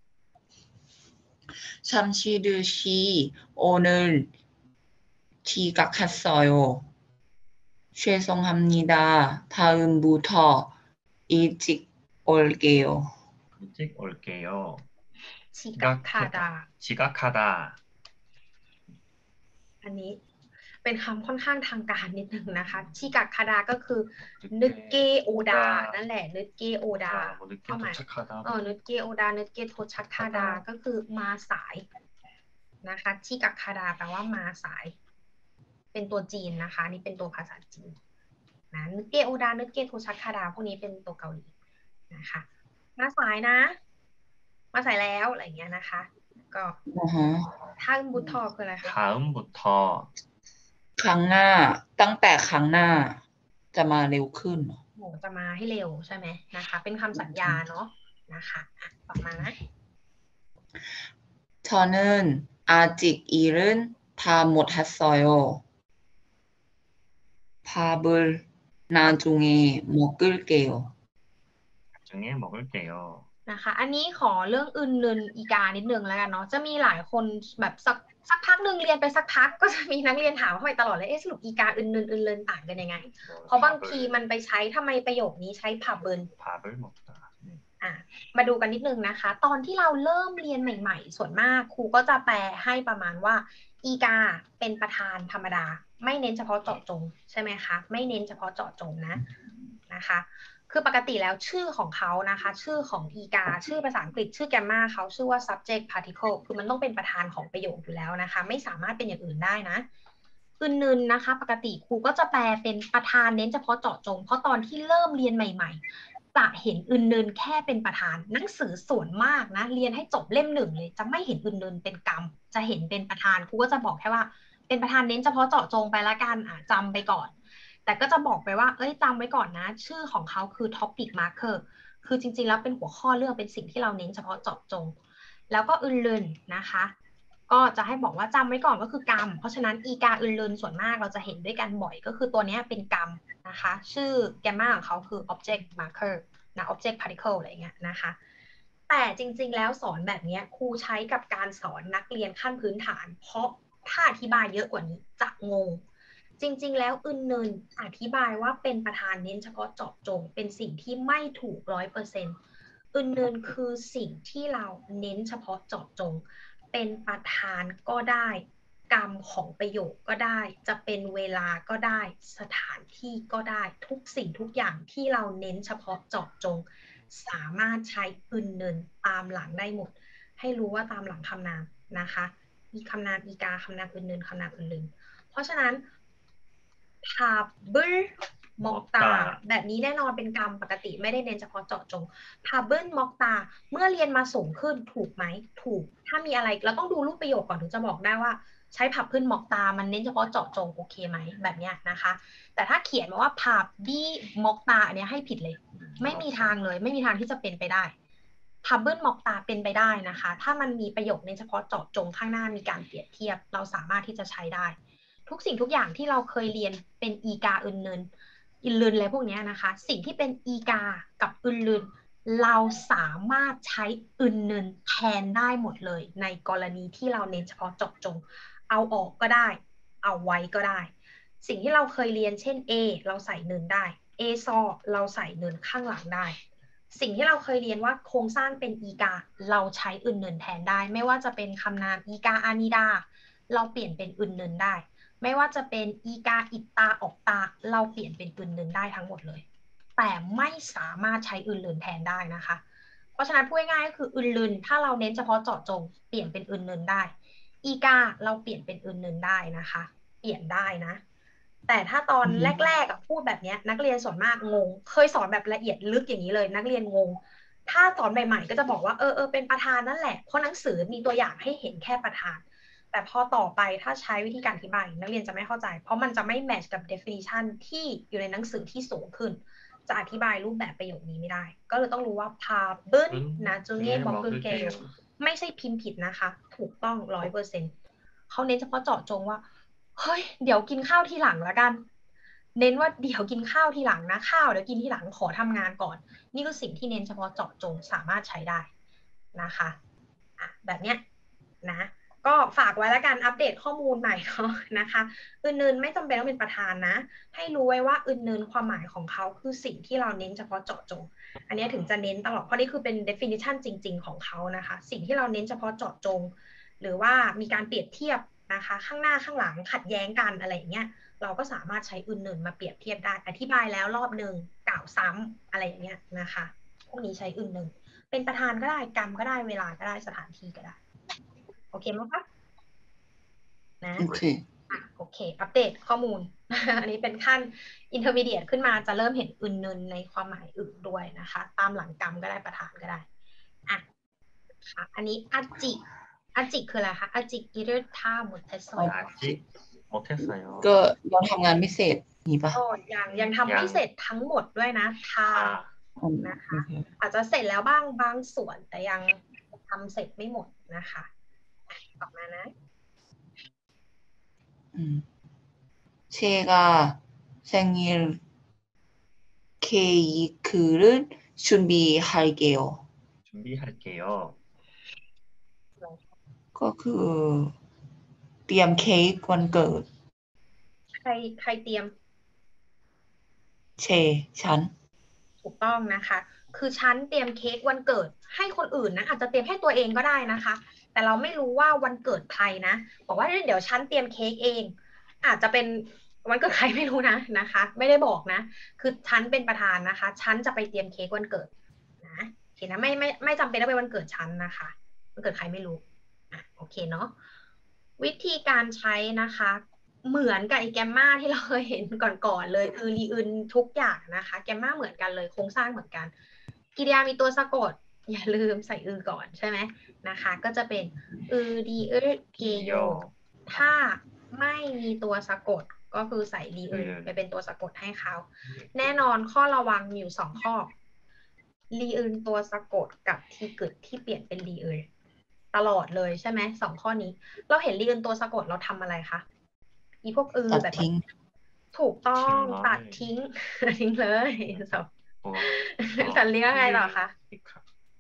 잠시드시 오늘 지각했어요. 죄송합니다. 다음부터 일찍 올게요. 일찍 올게요. ชิกะคาดา 지각하다. อันนี้เป็นคำค่อนข้างทางการนิดนึงนะคะชิกะคาดาก็คือนึกเกโอดานั่นแหละนึกเกโอดา 아, 뭐 늦게 เข้ามา 도착하다. เออนึกเกโอดานึกเกโทชักคาดาก็คือมาสายนะคะชิกะคาดาแปลว่ามาสาย เป็นตัวจีนนะคะ นี่เป็นตัวภาษาจีนนะนึกเกโอดานึกเกโทชักคาดาพวกนี้เป็นตัวเกาหลีนะคะ มาสายนะ มาสายแล้วอะไรอย่างเงี้ยนะคะ ก็อือฮะท่านบุตทอคืออะไรคะ 다음부터 ครั้งหน้าตั้งแต่ครั้งหน้าจะมาเร็วขึ้นโหจะมาให้เร็วใช่ไหมนะคะ เป็นคำสัญญาเนาะนะคะอ่ะต่อมานะ 저는 아직 일은 다 못했어요. 밥을 나중에 먹을게요. 나중에 먹을게요. นะคะ อันนี้ขอเรื่องอื่นนึนอีกานิดนึงแล้วกันเนาะจะมีหลายคนแบบสักสักพักหนึ่งเรียนไปสักพักก็จะมีนักเรียนถามเข้าไปตลอดเลยเอ๊ะสรุปอีกาอื่นนึนอื่นเลินต่างกันยังไง เพราะบางทีมันไปใช้ทำไมประโยคนี้ใช้ผับเบิร์น 밥을 먹다. อ่ะมาดูกันนิดนึงนะคะ ตอนที่เราเริ่มเรียนใหม่ๆ ส่วนมากครูก็จะแปลให้ประมาณว่าอีกาเป็นประธานธรรมดา ไม่เน้นเฉพาะเจาะจงใช่ไหมคะไม่เน้นเฉพาะเจาะจงนะนะคะ คือปกติแล้วชื่อของเขานะคะ ชื่อของอีกาชื่อภาษาอังกฤษชื่อแกมมาเขาชื่อว่า subject particle คือมันต้องเป็นประธานของประโยคอยู่แล้วนะคะ ไม่สามารถเป็นอย่างอื่นได้นะอื่นๆนะคะ ปกติครูก็จะแปลเป็นประธานเน้นเฉพาะเจาะจง เพราะตอนที่เริ่มเรียนใหม่ๆจะเห็นอึนเนินแค่เป็นประธานหนังสือส่วนมากนะเรียนให้จบเล่มหนึ่งเลยจะไม่เห็นอึนเนินเป็นกรรมจะเห็นเป็นประธานครูก็จะบอกแค่ว่าเป็นประธานเน้นเฉพาะเจาะจงไปละกันอ่ะจำไปก่อนแต่ก็จะบอกไปว่าเอ้ยจำไว้ก่อนนะชื่อของเขาคือ topic marker คือจริงๆแล้วเป็นหัวข้อเรื่องเป็นสิ่งที่เราเน้นเฉพาะเจาะจงแล้วก็อึนเลินนะคะก็จะให้บอกว่าจำไว้ก่อนก็คือกรรมเพราะฉะนั้นอีกาอึนเลินส่วนมากเราจะเห็นด้วยกันบ่อยก็คือตัวนี้เป็นกรรมนะคะชื่อแกมมาของเขาคือ object marker นะ object particle อะไรเงี้ยนะคะแต่จริงๆแล้วสอนแบบนี้ครูใช้กับการสอนนักเรียนขั้นพื้นฐานเพราะถ้าอธิบายเยอะกว่านี้จะงงจริงๆแล้วอึนเนินอธิบายว่าเป็นประธานเน้นเฉพาะเจาะจงเป็นสิ่งที่ไม่ถูก ร้อยเปอร์เซ็นต์ อึนเนินคือสิ่งที่เราเน้นเฉพาะเจาะจงเป็นประธานก็ได้กรรมของประโยคก็ได้จะเป็นเวลาก็ได้สถานที่ก็ได้ทุกสิ่งทุกอย่างที่เราเน้นเฉพาะเจาะจงสามารถใช้อึนเนินตามหลังได้หมดให้รู้ว่าตามหลังคำนามนะคะมีคำนามอีกาคำนามอึนเนินคำนามอึนเนินเพราะฉะนั้นทาบึลมอกตาแบบนี้แน่นอนเป็นกรรมปกติไม่ได้เน้นเฉพาะเจาะจงพาเบิลมอกตาเมื่อเรียนมาสูงขึ้นถูกไหมถูกถ้ามีอะไรเราต้องดูรูปประโยคก่อนถึงจะบอกได้ว่าใช้ผับพื้นมอกตามันเน้นเฉพาะเจาะจงโอเคไหมแบบนี้นะคะแต่ถ้าเขียนมาว่าผับบีมอกตาอันนี้ให้ผิดเลยไม่มีทางเลยไม่มีทางที่จะเป็นไปได้พับเบิลมอกตาเป็นไปได้นะคะถ้ามันมีประโยคเน้นเฉพาะเจาะจงข้างหน้ามีการเปรียบเทียบเราสามารถที่จะใช้ได้ทุกสิ่งทุกอย่างที่เราเคยเรียนเป็นอีกาอึนเนินอินลืนอะไรพวกนี้นะคะสิ่งที่เป็นอีกากับอึนลืนเราสามารถใช้อึนเนินแทนได้หมดเลยในกรณีที่เราเน้นเฉพาะเจาะจงเอาออกก็ได้เอาไว้ก็ได้สิ่งที่เราเคยเรียนเช่น A เราใส่เนินได้ A ซอเราใส่เนินข้างหลังได้สิ่งที่เราเคยเรียนว่าโครงสร้างเป็นอีกาเราใช้อึนเนินแทนได้ไม่ว่าจะเป็นคำนามอีกาอานิดาเราเปลี่ยนเป็นอึนเนินได้ไม่ว่าจะเป็นอีกาอิตตาออกตาเราเปลี่ยนเป็นอึนเนินได้ทั้งหมดเลยแต่ไม่สามารถใช้อึนเนินแทนได้นะคะเพราะฉะนั้นพูดง่ายๆก็คืออึนเนินถ้าเราเน้นเฉพาะเจาะจงเปลี่ยนเป็นอึนเนินได้อีกาเราเปลี่ยนเป็นอึนเนินได้นะคะเปลี่ยนได้นะแต่ถ้าตอนแรกๆพูดแบบนี้นักเรียนส่วนมากงงเคยสอนแบบละเอียดลึกอย่างนี้เลยนักเรียนงงถ้าสอนใหม่ๆก็จะบอกว่าเออเออเป็นประธานนั่นแหละเพราะหนังสือมีตัวอย่างให้เห็นแค่ประธานแต่พอต่อไปถ้าใช้วิธีการอธิบายนักเรียนจะไม่เข้าใจเพราะมันจะไม่แมทช์กับ definition ที่อยู่ในหนังสือที่สูงขึ้นจะอธิบายรูปแบบประโยคนี้ไม่ได้ก็เลยต้องรู้ว่าพาเบิ้ลนะจูเน่บอกคือเกลไม่ใช่พิมพ์ผิดนะคะถูกต้องร้อยเปอร์เซ็นต์เขาเน้นเฉพาะเจาะจงว่าเฮ้ยเดี๋ยวกินข้าวทีหลังแล้วกันเน้นว่าเดี๋ยวกินข้าวทีหลังนะข้าวเดี๋ยวกินทีหลังขอทำงานก่อนนี่คือสิ่งที่เน้นเฉพาะเจาะจงสามารถใช้ได้นะคะอ่ะแบบเนี้ยนะก็ฝากไว้แล้วกันอัปเดตข้อมูลใหม่เนาะนะคะอื่นเนินไม่จำเป็นต้องเป็นประธานนะให้รู้ไว้ว่าอื่นเนินความหมายของเขาคือสิ่งที่เราเน้นเฉพาะเจาะจงอันนี้ถึงจะเน้นตลอดเพราะนี่คือเป็น definition จริงๆของเขานะคะสิ่งที่เราเน้นเฉพาะเจาะจงหรือว่ามีการเปรียบเทียบนะคะข้างหน้าข้างหลังขัดแย้งกันอะไรอย่างเงี้ยเราก็สามารถใช้อื่นเนินมาเปรียบเทียบได้อธิบายแล้วรอบหนึ่งกล่าวซ้ำอะไรอย่างเงี้ยนะคะพวกนี้ใช้อื่นเนินเป็นประธานก็ได้กรรมก็ได้เวลาก็ได้สถานที่ก็ได้โอเคไหมคะนะโอเคโอเคอัปเดตข้อมูล อันนี้เป็นขั้น intermediate ขึ้นมาจะเริ่มเห็นอื่นเนินในความหมายอื่นด้วยนะคะตามหลังกรรมก็ได้ประธานก็ได้อ่ะค่ะอันนี้อาจิอาจิคืออะไรคะอาจิอิเดท่าหมดเทสโซอาจิหมดเทสโซก็ยังทำงานไม่เสร็จนี่ปะก็ยังยังทำไม่เสร็จทั้งหมดด้วยนะทานะคะอาจจะเสร็จแล้วบ้างบางส่วนแต่ยังทำเสร็จไม่หมดนะคะต่อมานะ 제가 생일 케이크를 준비할게요. 준비할게요. ก็คือเตรียมเค้กวันเกิดใครใครเตรียมเชฉันถูกต้องนะคะคือฉันเตรียมเค้กวันเกิดให้คนอื่นนะอาจจะเตรียมให้ตัวเองก็ได้นะคะแต่เราไม่รู้ว่าวันเกิดใครนะบอกว่าเดี๋ยวฉันเตรียมเค้กเองอาจจะเป็นวันเกิดใครไม่รู้นะนะคะไม่ได้บอกนะคือฉันเป็นประธานนะคะฉันจะไปเตรียมเค้กวันเกิดนะโอเคนะไม่ไม่ไม่จำเป็นต้องเป็นวันเกิดฉันนะคะวันเกิดใครไม่รู้อ่ะโอเคเนาะวิธีการใช้นะคะเหมือนกับไอแกมมาที่เราเคยเห็นก่อนๆเลยคือรีอึนทุกอย่างนะคะแกมมาเหมือนกันเลยโครงสร้างเหมือนกันกริยามีตัวสะกดอย่าลืมใส่อือก่อนใช่ไหมนะคะก็จะเป็นอือดีเอเกโยถ้าไม่มีตัวสะกดก็คือใส่รีอึนไปเป็นตัวสะกดให้เขาแน่นอนข้อระวังมีอยู่สองข้อรีอึนตัวสะกดกับทีกึดที่เปลี่ยนเป็นรีอึนตลอดเลยใช่ไหมสองข้อนี้เราเห็นรีอึนตัวสะกดเราทำอะไรคะอีพวกอือตัดแบบทิ้งถูกต้องทิ้งเลยตัดทิ้ง ทิ้งเลยสอง 뭐, สันเลี้ยงไงต่อคะ 이 카.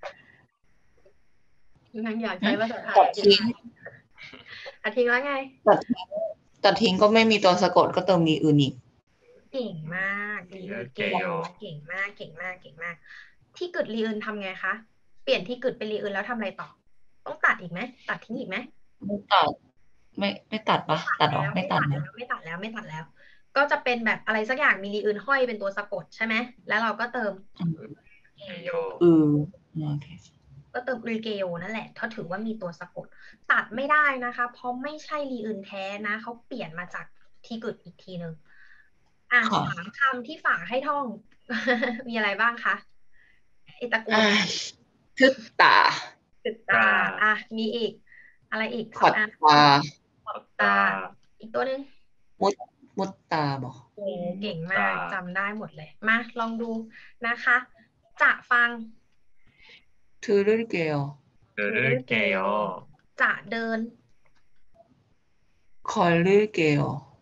ยังอยากใช้ภาษาไทยตัดทิ้งตัดทิ้งแล้วไงตัดทิ้งตัดทิ้งก็ไม่มีตัวสะกดก็เติมมีอื่นอีกเก่งมากรีอึนเก่งเก่งมากเก่งมากเก่งมาก ที่กึดรีอึนทำไงคะเปลี่ยนที่กึดเป็นรีอึนแล้วทำอะไรต่อ ต้องตัดอีกไหมตัดทิ้งอีกไหมไม่ตัดไม่ไม่ตัดปะตัดออกแล้วไม่ไม่ตัตัดดนะแล้วไม่ตัดแล้วไม่ตัดแล้ว ก็จะเป็นแบบอะไรสักอย่างมีรีอึนห้อยเป็นตัวสะกดใช่ไหมแล้วเราก็เติมเกโยอือโอเคก็เติมอือเกโยนั่นแหละเขาถือว่ามีตัวสะกด ตัดไม่ได้นะคะ เพราะไม่ใช่รีอึนแท้นะเขาเปลี่ยนมาจากทีกึดอีกทีหนึ่งอ่ะค่ะสามคำที่ฝากให้ท่อง มีอะไรบ้างคะไอตระกูลอ่าทึกตาตึกตาอ่ะมีอีก อะไรอีกขอดอ่ะตาตา 다. อีกตัวหนึ่งมุดมุดตาบอกโอ้เก่งมากตาจำได้หมดเลย มาลองดูนะคะ จะฟังทือรือเกล 들을게요. จะเดินคอยรือเกล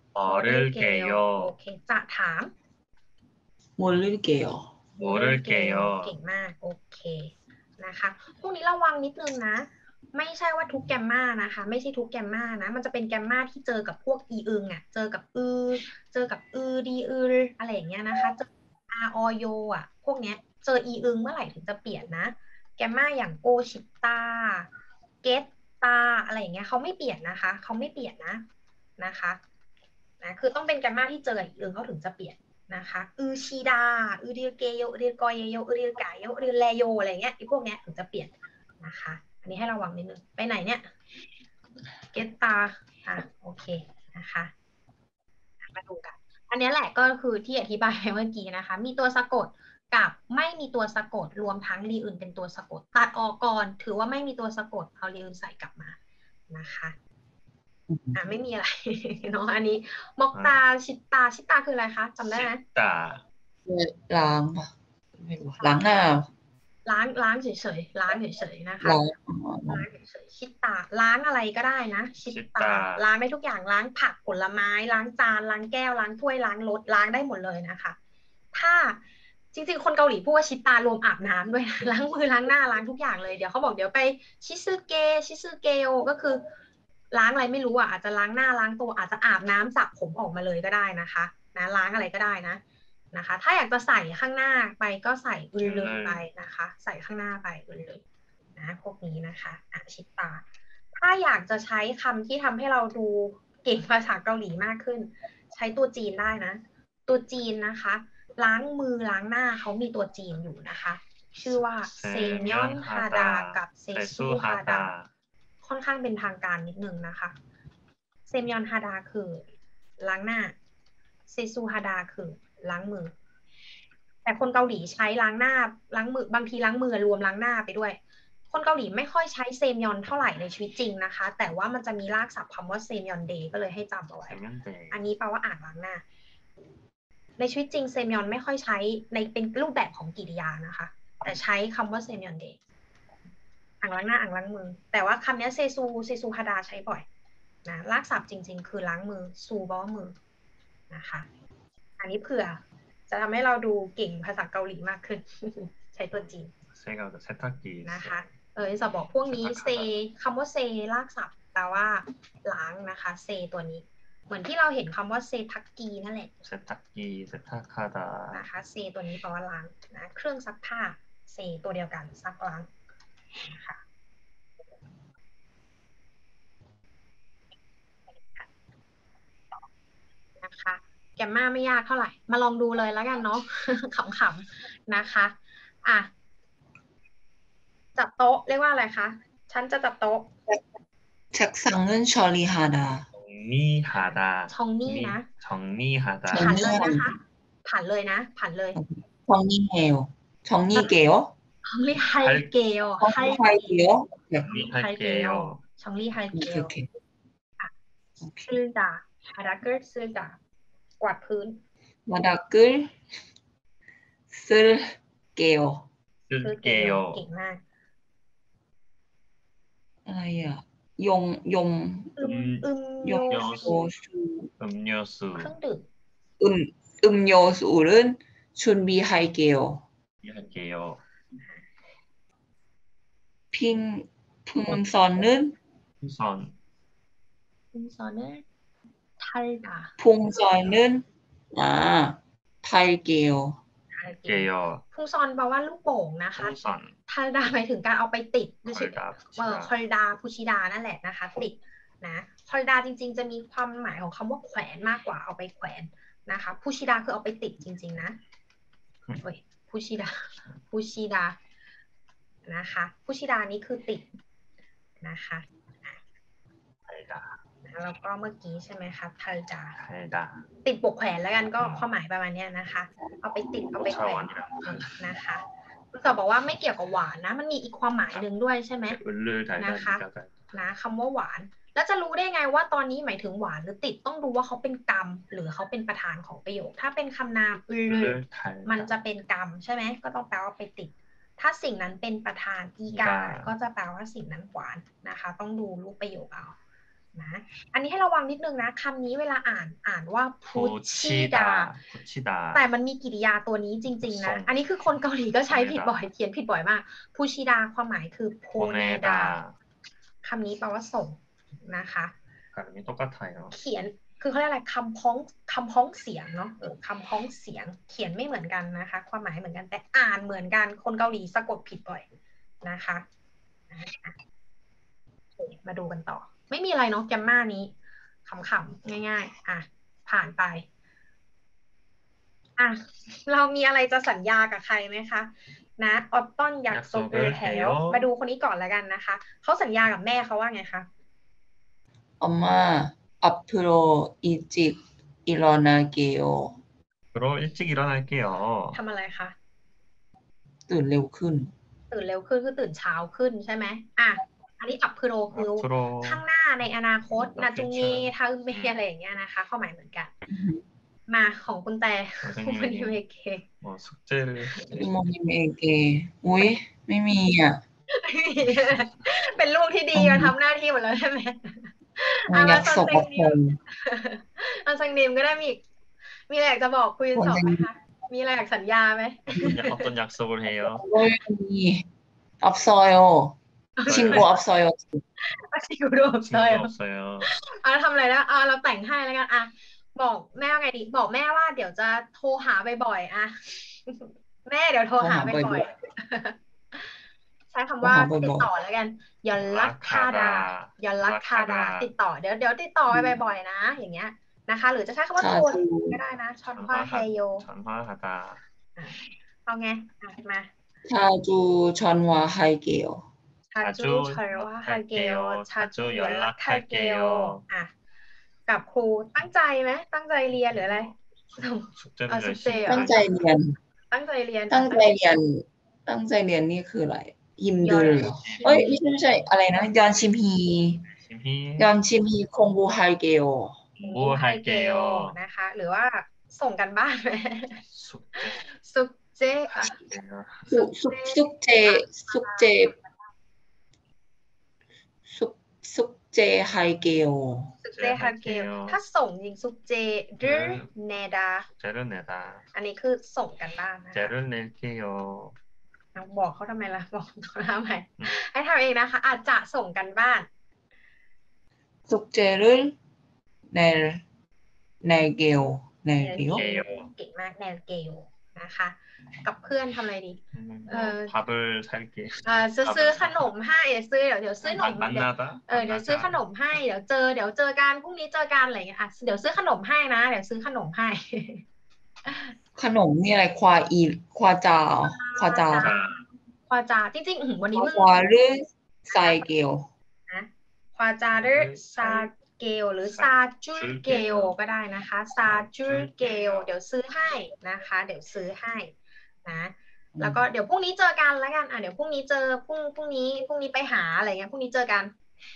걸을게요. โอเค จะถามมูรือเกล 모를게요. เก่งมาก โอเคนะคะพวกนี้ระวังนิดนึงนะ ไม่ใช่ว่าทุกแกมมานะคะ ไม่ใช่ทุกแกมมานะ มันจะเป็นแกมมาที่เจอกับพวกอีอึงอ่ะ เจอกับอือ เจอกับอือดีอืออะไรอย่างเงี้ยนะคะ เจออาอโยอ่ะ พวกเนี้ย เจออีอึงเมื่อไหร่ถึงจะเปลี่ยนนะ แกมมาอย่างโกชิตา เกตตา อะไรอย่างเงี้ยเขาไม่เปลี่ยนนะคะ เขาไม่เปลี่ยนนะ นะคะนะคือต้องเป็นแกมมาที่เจอกับอีอึงเขาถึงจะเปลี่ยน นะคะอือชีดาอือเรียเกโยอือเรียกอยเยโยอือเรียกายโยอือเรียแลโยอะไรเงี้ยไอ้พวกเนี้ยถึงจะเปลี่ยนนะคะ อันนี้ให้ระวังนิดนึงไปไหนเนี่ยเกตตาอ่ะโอเคนะคะมาดูกันอันนี้แหละก็คือที่อธิบายไปเมื่อกี้นะคะ มีตัวสะกดกับไม่มีตัวสะกดรวมทั้งรีอื่นเป็นตัวสะกดตัดออกก่อนถือว่าไม่มีตัวสะกดเอารีอื่นใส่กลับมานะคะอ่ะไม่มีอะไร เนาะอันนี้มอกตาชิตาชิตาคืออะไรคะจำได้ไหม 씻다. ล้างปะไม่รู้ล้างหน้าล้างล้างเฉยๆล้างเฉยๆนะคะล้างล้างเฉยๆชิตตาล้างอะไรก็ได้นะชิตตาชิตตาล้างได้ทุกอย่างล้างผักผลไม้ ล้างจานล้างแก้วล้างถ้วยล้างรถล้างได้หมดเลยนะคะ ถ้าจริงๆคนเกาหลีพูดว่าชิตตารวมอาบน้ำด้วยนะ ล้างมือล้างหน้าล้างทุกอย่างเลยเดี๋ยวเขาบอกเดี๋ยวไปชิซึเกชิซึเกโอก็คือ ล้างอะไรไม่รู้อ่ะอาจจะล้างหน้าล้างตัวอาจจะอาบน้ำสระผมออกมาเลยก็ได้นะคะนะล้างอะไรก็ได้นะนะคะ ถ้าอยากจะใส่ข้างหน้าไปก็ใส่อึนเลยไปนะคะ ใส่ข้างหน้าไปอึนเลยนะพวกนี้นะคะอ่ะชิตตา ถ้าอยากจะใช้คำที่ทำให้เราดูเก่งภาษาเกาหลีมากขึ้น ใช้ตัวจีนได้นะ ตัวจีนนะคะ ล้างมือล้างหน้าเขามีตัวจีนอยู่นะคะ ชื่อว่าเซมยอนฮาดากับเซซูฮาดา ค่อนข้างเป็นทางการนิดนึงนะคะ เซมยอนฮาดาคือล้างหน้า เซซูฮาดาคือล้างมือ แต่คนเกาหลีใช้ล้างหน้าล้างมือบางทีล้างมือรวมล้างหน้าไปด้วย คนเกาหลีไม่ค่อยใช้เซมยอนเท่าไหร่ในชีวิตจริงนะคะ แต่ว่ามันจะมีรากศัพท์คำว่าเซมยอนเดย์ก็เลยให้จำเอาไว้ 세면대. อันนี้แปลว่าอ่างล้างหน้า ในชีวิตจริงเซมยอนไม่ค่อยใช้ในเป็นรูปแบบของกริยานะคะ แต่ใช้คำว่าเซมยอนเดย์อ่างล้างหน้าอ่างล้างมือ แต่ว่าคำนี้เซซูเซซูฮาดาใช้บ่อยนะรากศัพท์จริงๆ คือล้างมือซูแปลว่ามือนะคะ อันนี้เผื่อจะทำให้เราดูเก่งภาษาเกาหลีมากขึ้น ใช้ตัวจีน 세가 그 세탁기. นะคะ เออจะบอกพวกนี้เซคำว่าเซรากศัพท์แปลว่าล้างนะคะเซตัวนี้ เหมือนที่เราเห็นคำว่าเซทักกีนั่นแหละ 세탁기, 세탁하다. นะคะเซตัวนี้แปลว่าล้างนะเครื่องซักผ้าเซตัวเดียวกันซักล้างนะคะนะคะแกมมาไม่ยากเท่าไหร่ มาลองดูเลยแล้วกันเนาะ ขำๆนะคะอ่ะจับโต๊ะเรียกว่าอะไรคะฉันจะจับโต๊ะชักสังเงินชอลีฮาดา 정리하다. ชองนี่นะ 정리하다. ผ่านเลยนะคะ ผ่านเลยนะ ผ่านเลย 정리해요. 정리게요. ชองลี่ไฮเกลไฮ 정리할게요. 네. 정리할게요. ชองลี่ไฮเก 오케이 ล 오케이. 오케이. ซึลดาอาราเกิลซึลดากวาดพื้น 바닥을 쓸게요. คือเกล 쓸게요. เก่งมากอะไรอ่ะยงยมอึมอึมโยยมโยสุสุ 음료수. เครื่องดื่มอึมอึมโยสุ는 준비할게요. 할게요. 핑 풍선은 풍선. คุณซอนเนอร์ทัลดา 풍선은 아 탈게요. 게요. พุงซอนแปลว่าลูกโป่งนะคะ 풍선. ทัลดาหมายถึงการเอาไปติดไม่ใช่ 컬다. เออคอลดาพุชิดานั่นแหละนะคะ ติดนะคอลดาจริงๆ จะมีความหมายของคำว่าแขวนมากกว่าเอาไปแขวนนะคะพุชิดาคือเอาไปติดจริงๆนะเฮ้ยพุชิดาพุชิดานะคะพุชิดานี้คือติดนะคะ 달다. แล้วก็เมื่อกี้ใช่ไหมคะทัลดา 달다. ติดปกแขวนแล้วกันก็ความหมายประมาณเนี้ยนะคะ เอาไปติดเอาไปแขวน 차원이랑 นะคะคุณสอบบอกว่าไม่เกี่ยวกับหวานนะ มันมีอีกความหมายหนึ่งด้วยใช่ไหม 을을 달달이가 달다. นะคำว่าหวาน แล้วจะรู้ได้ไงว่าตอนนี้หมายถึงหวานหรือติดต้องดูว่าเขาเป็นกรรมหรือเขาเป็นประธานของประโยค ถ้าเป็นคำนามอือ 을을 มัน 달다. จะเป็นกรรมใช่ไหมก็ต้องแปลว่าไปติด ถ้าสิ่งนั้นเป็นประธานอีกาอีกาก็จะแปลว่าสิ่งนั้นหวานนะคะ ต้องดูรูปประโยคเอานะอันนี้ให้ระวังนิดนึงนะคำนี้เวลาอ่านอ่านว่าพุชิดา 붙이다. 붙이다. แต่มันมีกริยาตัวนี้จริง ๆ นะ อันนี้คือคนเกาหลีก็ใช้ผิดบ่อย เขียนผิดบ่อยมากพูชิดาความหมายคือโพเนดา 보내다. คำนี้แปลว่าส่งนะคะ 발음이 똑같아요. เขียนคือเขาเรียกอะไรคำพ้องคำพ้องเสียงเนาะเออคำพ้องเสียง เขียนไม่เหมือนกันนะคะ ความหมายเหมือนกันแต่อ่านเหมือนกันคนเกาหลีสะกดผิดบ่อยนะคะนะคะโอเคมาดูกันต่อ ไม่มีอะไรเนาะแกมมานี้ขำๆง่ายๆอ่ะผ่านไป อ่ะเรามีอะไรจะสัญญากับใครไหมคะนะออตตอนอยากโซเกอร์แถวมาดูคนนี้ก่อนแล้วกันนะคะเขาสัญญากับแม่เขาว่าไงคะ 엄마 앞으로 일찍 일어날게요. 그럼 일찍 일어날게요. ทำอะไรคะตื่นเร็วขึ้นตื่นเร็วขึ้นคือตื่นเช้าขึ้นใช่ไหมอ่ะอันนี้อัพโรคือ 앞으로 ข้างหน้าในอนาคตในนาจุงเง future ทาอึเมอะไรอย่างเงี้ยนะคะความหมายเหมือนกัน มาของคุณแต่คุณ 선생님이 เมเก 뭐 숙제를 이모님에게อุ้ยไม่มีอ่ะเป็นลูกที่ดีมาทำหน้าที่หมดแล้วใช่ไหมอยากส่งกับผมอันซังนิมก็ได้มีมีอะไรอยากจะบอกคุยสอบไหมคะมีอะไรอยากสัญญาไหม 어떤, 어떤 약속을 해요? 이 없어요. 친구 없어요. ชิคุโดบเลย 친구 없어요. อ่ะทำอะไรนะอ่ะเราแต่งให้แล้วกันอ่ะบอกแม่ว่าไงดีบอกแม่ว่าเดี๋ยวจะโทรหาบ่อยๆอ่ะ แม่เดี๋ยวโทรหาบ่อยๆใช้คำว่าโทรหาบ่อยๆติดต่อแล้วกันยอนลักคาดายอนลักคาดาติดต่อเดี๋ยวเดี๋ยวติดต่อไปบ่อยๆนะ อย่างเงี้ยนะคะ หรือจะใช้คำว่าโทรก็ได้นะชอนควาเฮโย 전화하다. เอาไงอ่ะมา 자주 전화할게요. ชาจูชอยว่าฮาเกโอชาจูยอนลักคาเกโออ่ะกับครูตั้งใจไหมตั้งใจเรียนหรืออะไร 숙제를 아, 열심히 숙제요. ตั้งใจเรียนตั้งใจเรียนตั้งใจเรียน ตั้งใจเรียนนี่คืออะไรยิมดือเหรอเอ้ยไม่ใช่ไม่ใช่อะไรนะยอนชิมฮี 열심히 ยอนชิมฮีคงบูไฮเกลบูไฮเกโอนะคะ หรือว่าส่งกันบ้านไหม 숙제 ซุกเจอ่ะสุสุสุกเจสุกเจสุกสุกเจไฮเกลซุกเจฮาเกลถ้าส่งจริงซุกเจหรือเนดา 숙제를 내다. อันนี้คือส่งกันบ้านนะคะ 숙제를 낼게요. บอกเขาทำไมล่ะบอกเขาทำไมให้ทำเองนะคะ อาจจะส่งกันบ้านสุกเจ를 낼 낼게요 낼게요 เก่งมากแนวเกลนะคะ กับเพื่อนทำอะไรดี 음, 어. 뭐 밥을 살게. เออซื้อซื้อขนมให้เดี๋ยวซื้อเดี๋ยวเดี๋ยวซื้อขนม 만- เดี๋ยว 만나다. เออเดี๋ยวซื้อขนมให้เดี๋ยวเจอเดี๋ยวเจอกันพรุ่งนี้เจอกันอะไรอย่างเงี้ยอ่ะเดี๋ยวซื้อขนมให้นะ เดี๋ยวซื้อขนมให้ขนมนี่อะไรควาอีควาจาควาจา 자, ควาจาจริงๆอื้อหือวันนี้ความึงจาหรือไซเกลควาจาหรือซาเกลหรือซาจูเกลก็ได้นะคะซาจูเกลเดี๋ยวซื้อให้นะคะ เดี๋ยวซื้อให้นะแล้วก็เดี๋ยวพรุ่งนี้เจอกันแล้วกันอ่ะเดี๋ยวพรุ่งนี้เจอพรุ่งพรุ่งนี้พรุ่งนี้ไปหาอะไรเงี้ยพรุ่งนี้เจอกัน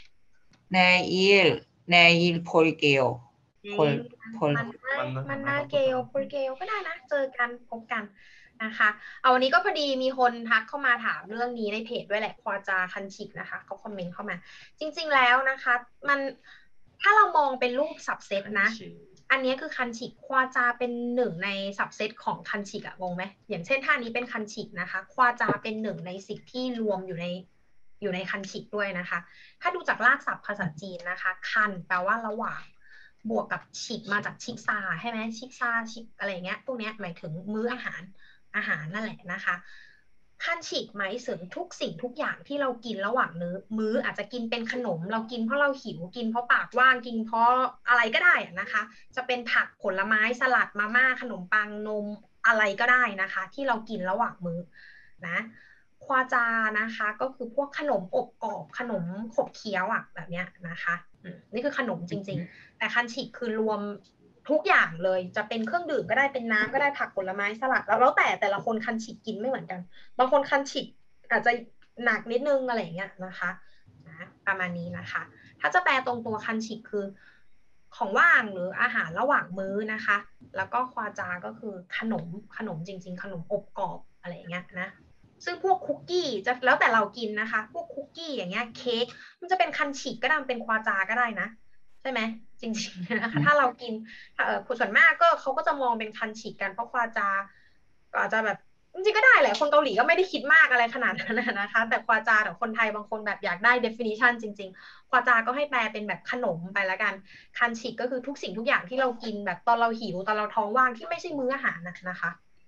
내일 내일 볼게요. 볼, 볼. มันน่ามันน่าเกลโปรเกลก็ได้นะเจอกันพบกันนะคะเอาวันนี้ก็พอดีมีคนทักเข้ามาถามเรื่องนี้ในเพจด้วยแหละควาจาคันชิกนะคะเขาคอมเมนต์เข้ามาจริงๆแล้วนะคะมันถ้าเรามองเป็นรูปสับเซตนะอันนี้คือคันชิกควาจาเป็นหนึ่งในสับเซตของคันชิกอะงงไหมอย่างเช่นท่านี้เป็นคันชิกนะคะควาจาเป็นหนึ่งในสิ่งที่รวมอยู่ในอยู่ในคันชิกด้วยนะคะถ้าดูจากรากศัพท์ภาษาจีนนะคะคันแปลว่าระหว่างบวกกับชิกมาจากชิกซาใช่ไหมชิกซาชิกอะไรเงี้ยพวกเนี้ยหมายถึงมื้ออาหารอาหารนั่นแหละนะคะคันชิกหมายถึงทุกสิ่งทุกอย่างที่เรากินระหว่างมื้อมื้ออาจจะกินเป็นขนมเรากินเพราะเราหิวกินเพราะปากว่างกินเพราะอะไรก็ได้นะคะจะเป็นผักผลไม้สลัดมาม่าขนมปังนมอะไรก็ได้นะคะที่เรากินระหว่างมื้อนะควาจานะคะก็คือพวกขนมอบกรอบขนมขบเคี้ยวอ่ะแบบเนี้ยนะคะนี่คือขนมจริงๆแต่คันชิกคือรวมทุกอย่างเลยจะเป็นเครื่องดื่มก็ได้เป็นน้ำก็ได้ผักผลไม้สลัดแล้วแล้วแต่แต่ละคนคันชิกกินไม่เหมือนกันบางคนคันชิกอาจจะหนักนิดนึงอะไรอย่างเงี้ยนะคะนะประมาณนี้นะคะถ้าจะแปลตรงตัวคันชิกคือของว่างหรืออาหารระหว่างมื้อนะคะแล้วก็ควาจาก็คือขนมขนมจริงๆขนมอบกรอบอะไรอย่างเงี้ยนะซึ่งพวกคุกกี้จะแล้วแต่เรากินนะคะพวกคุกกี้อย่างเงี้ยเค้กมันจะเป็นคันชิกก็ได้เป็นควาจาก็ได้นะใช่ไหมจริงๆนะคะถ้าเรากินเอ่อส่วนมากก็เขาก็จะมองเป็นคันชิกกันเพราะควาจาก็อาจจะแบบจริงๆก็ได้แหละคนเกาหลีก็ไม่ได้คิดมากอะไรขนาดนั้นนะคะแต่ควาจาแต่คนไทยบางคนแบบอยากได้ definition จริงๆควาจาก็ให้แปลเป็นแบบขนมไปแล้วกันคันชิกก็คือทุกสิ่งทุกอย่างที่เรากินแบบตอนเราหิวตอนเราท้องว่างที่ไม่ใช่มื้ออาหารนะคะ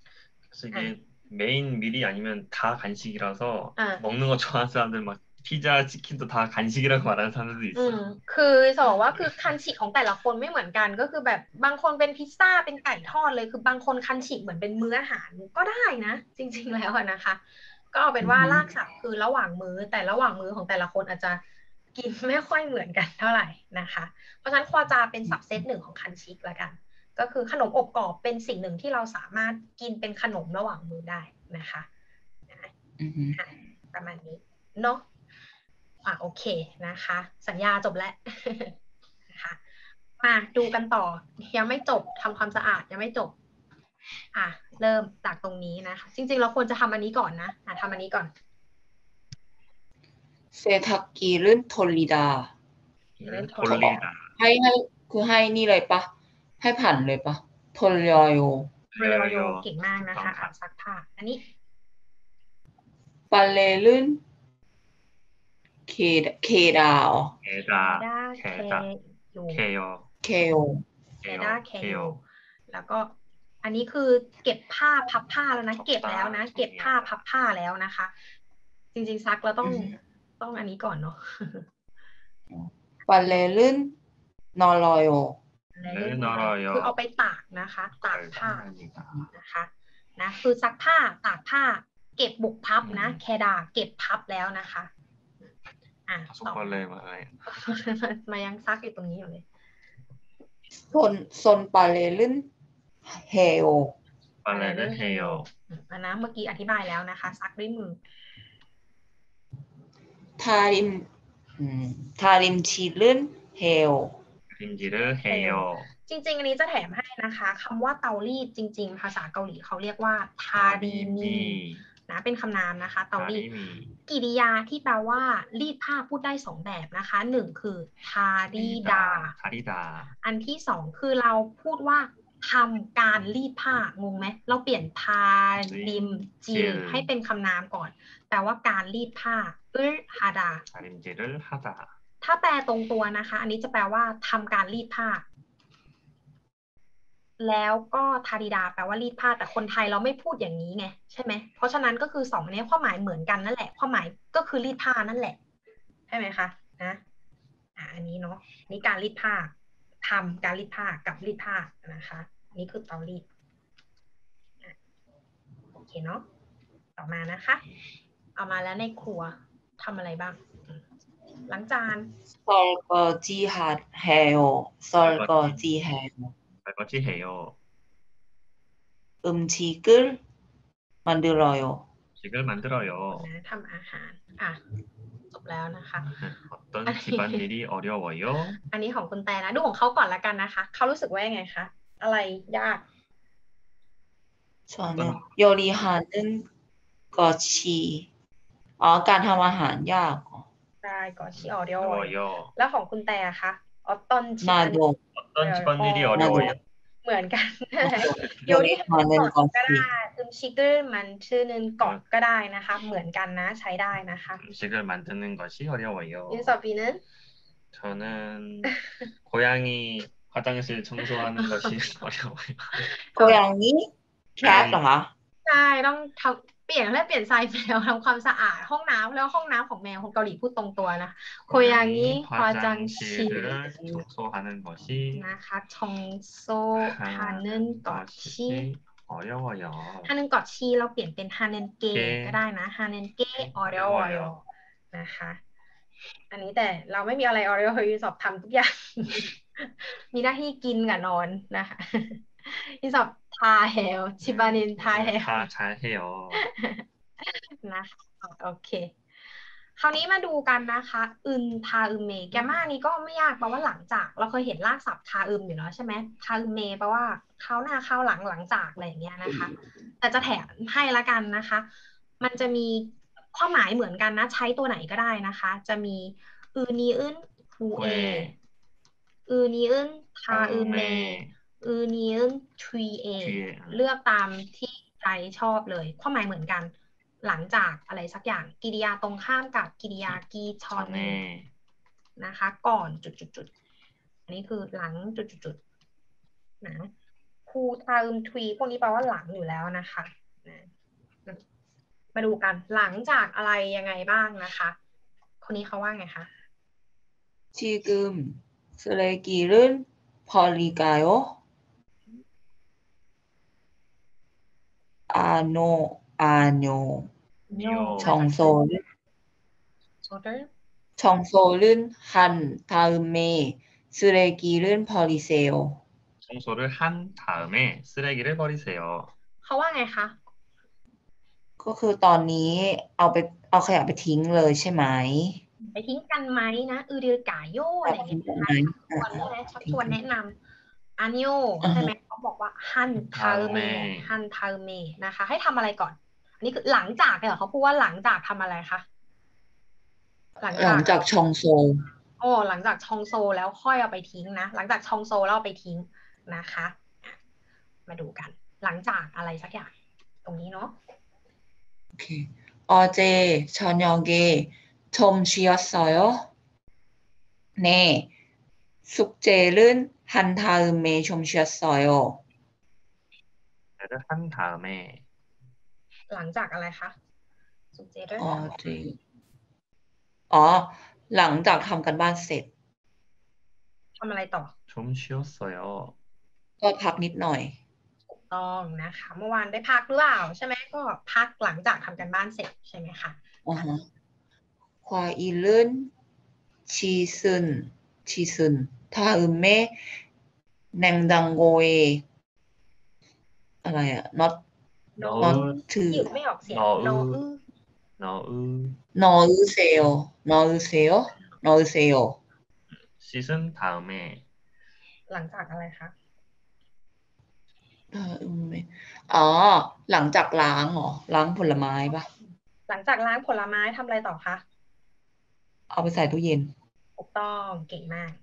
그래서 이게 메인 밀이 아니면 다 간식이라서 아. 먹는 거 좋아하는 사람들 막 피자, 치킨도 다 간식이라고 말하는 사람들도 อื 있어요. มคือจะบอกว่าคือคันชิกของแต่ละคนไม่เหมือนกันก็คือแบบบางคนเป็นพิซซ่าเป็นไก่ทอดเลยคือบางคนคันชิกเหมือนเป็นมื้ออาหารก็ได้นะจริงๆแล้วนะคะ ก็เอาเป็นว่ารากศัพท์คือระหว่างมื้อแต่ระหว่างมื้อของแต่ละคนอาจจะกินไม่ค่อยเหมือนกันเท่าไหร่นะคะ เพราะฉะนั้นควาจาเป็นสับเซตหนึ่งของคันชิกละกัน ก็คือขนมอบกรอบเป็นสิ่งหนึ่งที่เราสามารถกินเป็นขนมระหว่างมื้อได้นะคะประมาณนี้เนาะอ่ะโอเคนะคะ สัญญาจบแล้ว นะคะมาดูกันต่อยังไม่จบทำความสะอาดยังไม่จบอ่ะเริ่มจากตรงนี้นะคะจริงๆเราควรจะทำอันนี้ก่อนนะอ่ะทำอันนี้ก่อน 세탁기를 돌리다. 돌리다. ให้ให้คือให้นี่เลยปะให้ผ่านเลยปะ 돌려요. เรลโยเก่งมากนะคะอ่ะซักผ้าอันนี้ 빨래를 개다 개다 개다, 개다, 개요, 개요. เคด้าเคโยแล้วก็อันนี้คือเก็บผ้าพับผ้าแล้วนะเก็บแล้วนะเก็บผ้าพับผ้าแล้วนะคะ จริงๆซักแล้วต้องต้องอันนี้ก่อนเนาะ 빨래를 널어요. 널어요. คือเอาไปตากนะคะตากผ้านะคะนะคือซักผ้าตากผ้าเก็บบุกพับนะแคดาเก็บพับแล้วนะคะอ่ะต่อ 손빨래 말아요. มายังซักอยู่ตรงนี้อยู่เลย 손 손빨래를 해요. 빨래를 해요. อันนะเมื่อกี้อธิบายแล้วนะคะซักด้วยมือ 다림 음, 다림질을 해요. 다림질을 해요. จริงๆอันนี้จะแถมให้นะคะคำว่าเตารีดจริงๆภาษาเกาหลีเขาเรียกว่าทารีมีนะเป็นคำนามนะคะเตารีดกริยาที่แปลว่ารีดผ้าพูดได้สองแบบนะคะหนึ่งคือทารีดา 다리다. อันที่สองคือเราพูดว่าทำการรีดผ้างงไหมเราเปลี่ยนทาริมจิลให้เป็นคำนามก่อนแปลว่าการรีดผ้าอึลฮาดา 다림질을 하다. ถ้าแปลตรงตัวนะคะอันนี้จะแปลว่าทำการรีดผ้าแล้วก็ทาริดาแปลว่ารีดผ้าแต่คนไทยเราไม่พูดอย่างนี้ไงใช่ไหมเพราะฉะนั้นก็คือสองอันนี้ความหมายเหมือนกันนั่นแหละความหมายก็คือรีดผ้านั่นแหละใช่ไหมคะนะอ่ะอันนี้เนาะนี่การรีดผ้าทำการรีดผ้ากับรีดผ้านะคะนี่คือเตารีดโอเคเนาะต่อมานะคะเอามาแล้วในครัวทำอะไรบ้างล้างจาน 설거지 하- 해요. 설거지 해요. 설거지 해요. 음식을 만들어요. 음식을 만들어요. นะทำอาหารอ่ะจบแล้วนะคะ 어떤 집안일이 어려워요? อันนี้ของคุณแต่นะดูของเขาก่อนละกันนะคะเขารู้สึกว่ายังไงคะอะไรยาก 저는 요리하는 것이 어, การทำอาหารยากได้ก่อนชีออเดียว 어려워요. แล้วของคุณแต่คะออตตอนชิบัน 나도 어떤 집안일이 어, 어려워요? เหมือนกัน โยริฮา 요리하는 เกาะก็ได้ 것이 อึมชิกเกอร์มันชื่อนึงเกาะก็ได้นะคะ เหมือนกันนะใช้ได้นะคะ 음식을 만드는 것이 어려워요. อินสปีนึน 저는 고양이 화장실 청소하는 것이 어려워요. 고양이 cat เหรอคะใช่ต้องทำเปลี่ยนเรียกเปลี่ยนไซส์แมวทำความสะอาดห้องน้ำแล้วห้องน้ำของแมวคนเกาหลีพูดตรงตัวนะโคยางิฮวาจังชิ 화장실을 청소하는 것이 นะคะชงโซฮานึนเกาะชิ 어려워요. ฮานึนเกาะชีเราเปลี่ยนเป็นฮานึนเกก็ได้นะฮานึนเกออเรโออนะคะ อันนี้แต่เราไม่มีอะไรออเรโอยูสอบทำทุกอย่าง มีหน้าที่กินกับนอนนะคะยูสอบทาเฮลชิบานินทาเฮล 다 잘해요. นะคะโอเค คราวนี้มาดูกันนะคะอึนทาอึมเมแกมมานี้ก็ไม่ยากแปลว่าหลังจากเราเคยเห็นรากศัพท์ทาอึมอยู่แล้วใช่ไหมทาอึมเมแปลว่าเข้าหน้าเข้าหลังหลังจากอะไรอย่างเงี้ยนะคะ แต่จะแถมให้ละกันนะคะ มันจะมีความหมายเหมือนกันนะใช้ตัวไหนก็ได้นะคะ จะมีอือนีอึนฮูเออือนีอึนทาอึมเมอือนีอึนทรีเอเลือกตามที่ใจชอบเลยความหมายเหมือนกัน หลังจากอะไรสักอย่างกริยาตรงข้ามกับกริยากีชอนเน 전에 นะคะ ก่อนจุดๆๆอันนี้คือหลังจุดๆๆนะคูทาอึมทวีพวกนี้แปลว่าหลังอยู่แล้วนะคะนะมาดูกันหลังจากอะไรยังไงบ้างนะคะ คนนี้เขาว่าไงคะ 지금 쓰레기를 버릴까요? 아노, 아뇨. 요 청소를, order 청소를 한 다음에 쓰레기를 버리세요. 청소를 한 다음에 쓰레기를 버리세요. เขาว่าไงคะก็คือตอนนี้เอาไปเอาขยะไปทิ้งเลยใช่ไหมไปทิ้งกันไหมนะอือเดือกาโยอะไรอย่างเงี้ยนะคะชวนได้ไหมชักชวนแนะนำอันโยใช่ไหมเขาบอกว่าฮันทาเมฮันทาเมนะคะ ให้ทำอะไรก่อน อันนี้คือหลังจากเนี่ยเหรอเขาพูดว่าหลังจากทำอะไรคะหลังหลัจากงจากชงโซโอ้หลังจากชองโซแล้วค่อยเอาไปทิ้งนะ หลังจากชองโซแล้วเอาไปทิ้งนะคะอ่ะมาดูกัน หลังจากอะไรสักอย่าง ตรงนี้เนาะโอเค 어제 저녁에 좀 쉬었어요? 네. 숙제를 한 다음에 좀 쉬었어요. 를 한 다음에 หลังจากอะไรคะสุเจด้วย 어제อ๋อ หลังจากทำกันบ้านเสร็จทำอะไรต่อ 좀 쉬었어요. ก็พักนิดหน่อยถูกต้องนะคะ เมื่อวานได้พักหรือเปล่าใช่ไหมก็พักหลังจากทำกันบ้านเสร็จใช่ไหมคะอ่าฮะ 과일은 치순, 치순 다음에 냉장고에 อะไรอะ not 넣으 not หยุดไม่ออกเสียง 넣으 โนอื้อ 넣으 넣으세요, 넣으세요, 넣으세요. 씻은 다음에 หลังจากอะไรคะ 다음에อ๋อ หลังจากล้างเหรอ ล้างผลไม้ปะหลังจากล้างผลไม้ทำอะไรต่อคะเอาไปใส่ตู้เย็นถูกต้องเก่งมาก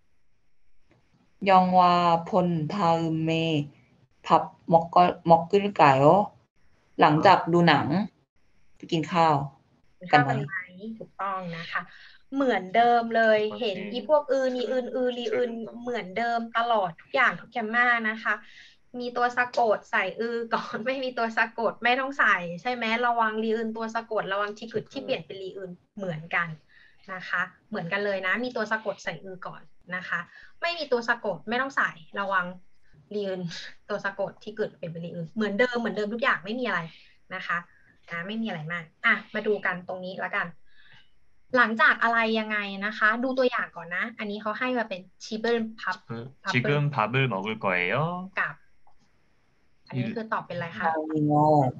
영화 본 다음에 밥 먹을, 먹을까요? หลังจากดูหนังไปกินข้าว กัข้าน วไหมกันไหมถูกต้องนะคะ เหมือนเดิมเลยเห็นอีพวกอือนีอื่นอือรีอื่นเหมือนเดิมตลอดทุกอย่างทุกแกมมานะคะ มีตัวสะกดใส่อือก่อน ไม่มีตัวสะกดไม่ต้องใส่ใช่ไหมระวังรีอื่นตัวสะกดระวังที่กึดที่เปลี่ยนเป็นรีอื่นเหมือนกันนะคะ เหมือนกันเลยนะ มีตัวสะกดใส่อือก่อนนะคะ ไม่มีตัวสะกดไม่ต้องใส่ระวังรีอื่นตัวสะกดที่กึดเปลี่ยนเป็นรีอื่นเหมือนเดิมเหมือนเดิมทุกอย่างไม่มีอะไรนะคะ อ่ะไม่มีอะไรมาก อ่ะ มาดูกันตรงนี้แล้วกันหลังจากอะไรยังไงนะคะ ดูตัวอย่างก่อนนะ อันนี้เขาให้มาเป็นชิเบิลพับ 음, พับ 지금 밥을 먹을 거예요? กับ อันนี้ 일, คือตอบเป็นอะไรคะ 다음이요.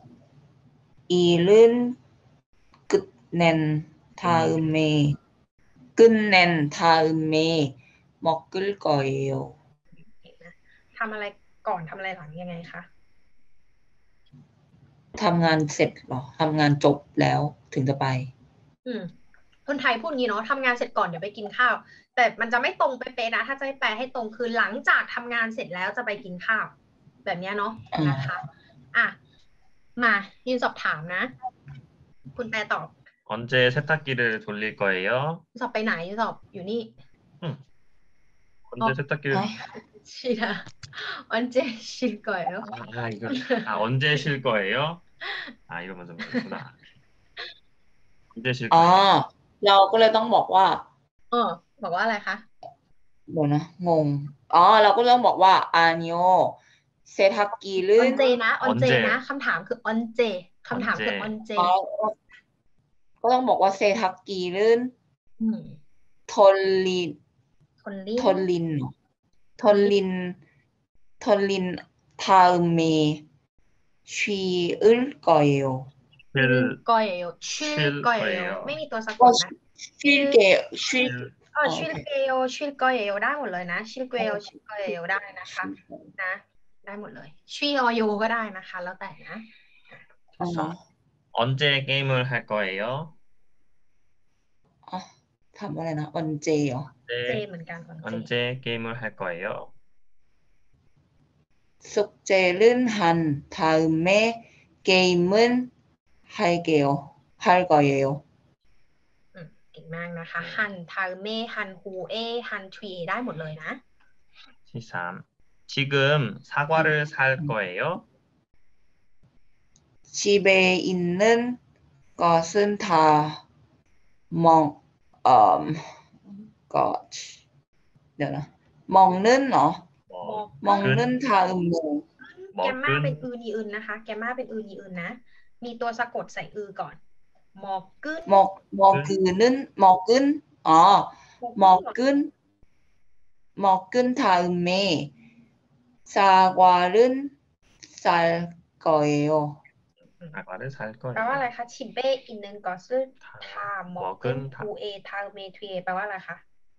일은 끝낸 다음에 끝낸 다음에 먹을 거예요. ทำอะไรก่อนทำอะไรหลังยังไงคะทำงานเสร็จเหรอทำงานจบแล้วถึงจะไปอืมคนไทยพูดงี้เนาะทำงานเสร็จก่อนเดี๋ยวไปกินข้าว แต่มันจะไม่ตรงเป๊ะๆนะถ้าจะให้แปลให้ตรงคือหลังจากทำงานเสร็จแล้วจะไปกินข้าว แบบเนี้ยเนาะอืมนะคะอ่ะมายืนสอบถามนะ คุณแปลตอบ 언제 세탁기를 돌릴 거예요? สอบไปไหนสอบอยู่นี่ 언제 어. 세탁기를 ฮะชิดาวันเจชิลก่อยแล้ว 아, 아, 이거 아, 언제 쉴 거예요? 아, 이거 먼저 말했구나. 언제 쉴 อ๋อ 거예요? เราก็เลยต้องบอกว่าเออบอกว่าอะไรคะเดี๋ยวนะงงอ๋อเราก็ต้องบอกว่าอานิโอเซทักกีลื่ออนนเจนะออนเจ 언제 นะคำถามคือออนเจคำถามคือออนเจอ๋อก็ต้องบอกว่าเซทักกีลื่นอืมทนลินคนลิ้นทนลินเหรอทนลินทนลินทาเมชีอึลกอยโอชื่อ 쉴 กอยเอลชื่อชื่อกอยเอลกอยเอลไม่มีตัวสะกก็ดนะชื่อเกชื่อ 쉴 เอออ๋อชื่อโอเคเกลชื่อกอยเอลได้หมดเลยนะ ชื่อเกลชื่อกอยเอลได้นะคะนะ ได้หมดเลย ชื่ออโยก็ได้นะคะ แล้วแต่นะอ๋อ 언제 게임을 할 거예요? อ๋อทำอะไรนะออนเจเหรอเจ 네, เหมือนกันออนเจ 언제 게임을 할 거예요? สุกเจลื่นหันทาเมเกมึนไฮเกลไฮกอยเอลอืมเก่งมากนะคะ ฮันทาเมฮันฮูเอฮันทรีได้หมดเลยนะ 십삼. 지금 사과를 살 거예요? 집에 있는 것은 다 먹, 음, 것, 네, 먹는 어, 뭐, 먹는 다음에 แกมมาเป็น 먹은 อือนีอึนนะคะ แกมมาเป็นอือนีอึนนะ มีตัวสะกดใส่อือก่อนมอกึน 먹, 먹는 먹은 어, 먹은 먹은 다음에 사과를 쌀 거예요. 사과를 살 แปลว่าอะไร 거예요. คะชิเบอินเนนกอซึทามอกึน 먹은 ทูเอทาเมทรีเอแปลว่าอะไรคะ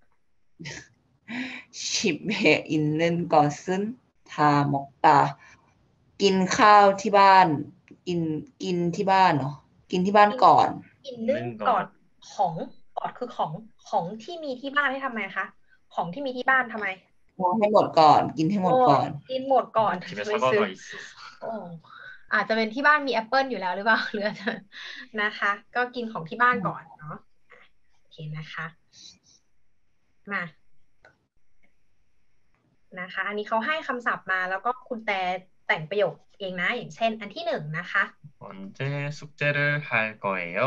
집에 있는 것은 다 먹다. กินข้าวที่บ้าน กินกินที่บ้านเหรอ กินที่บ้านก่อนอินเนื่องกอดของกอดคือของของที่มีที่บ้านให้ทำไมคะ ของที่มีที่บ้านทำไมให้หมดก่อน กินให้หมดก่อนกินหมดก่อน 집에 ไปซื้อ 사과가 있었어. โอ้อาจจะเป็นที่บ้านมีแอปเปิลอยู่แล้วหรือเปล่า หรืออาจจะนะคะ ก็กินของที่บ้านก่อนเนาะโอเคนะคะมานะคะ อันนี้เขาให้คำศัพท์มาแล้วก็คุณแต่แต่งประโยคเองนะ อย่างเช่น อันที่หนึ่งนะคะ 언제 숙제를 할 거예요?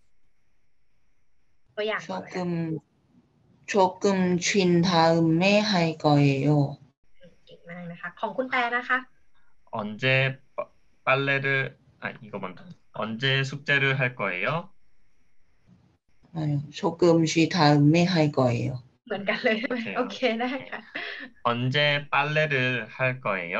ตัวอย่างก่อนเลยค่ะ 조금 조금 쉰 다음에 할 거예요. เก่งมากนะคะ ของคุณแต่นะคะ 언제 빠- 빨래를 아 이거 먼저. 언제 숙제를 할 거예요? 아유, 조금 쉰 다음에 할 거예요. เหมือนกันเลยใช่ไหมโอเคโอเคได้ค่ะ 언제 빨래를 할 거예요?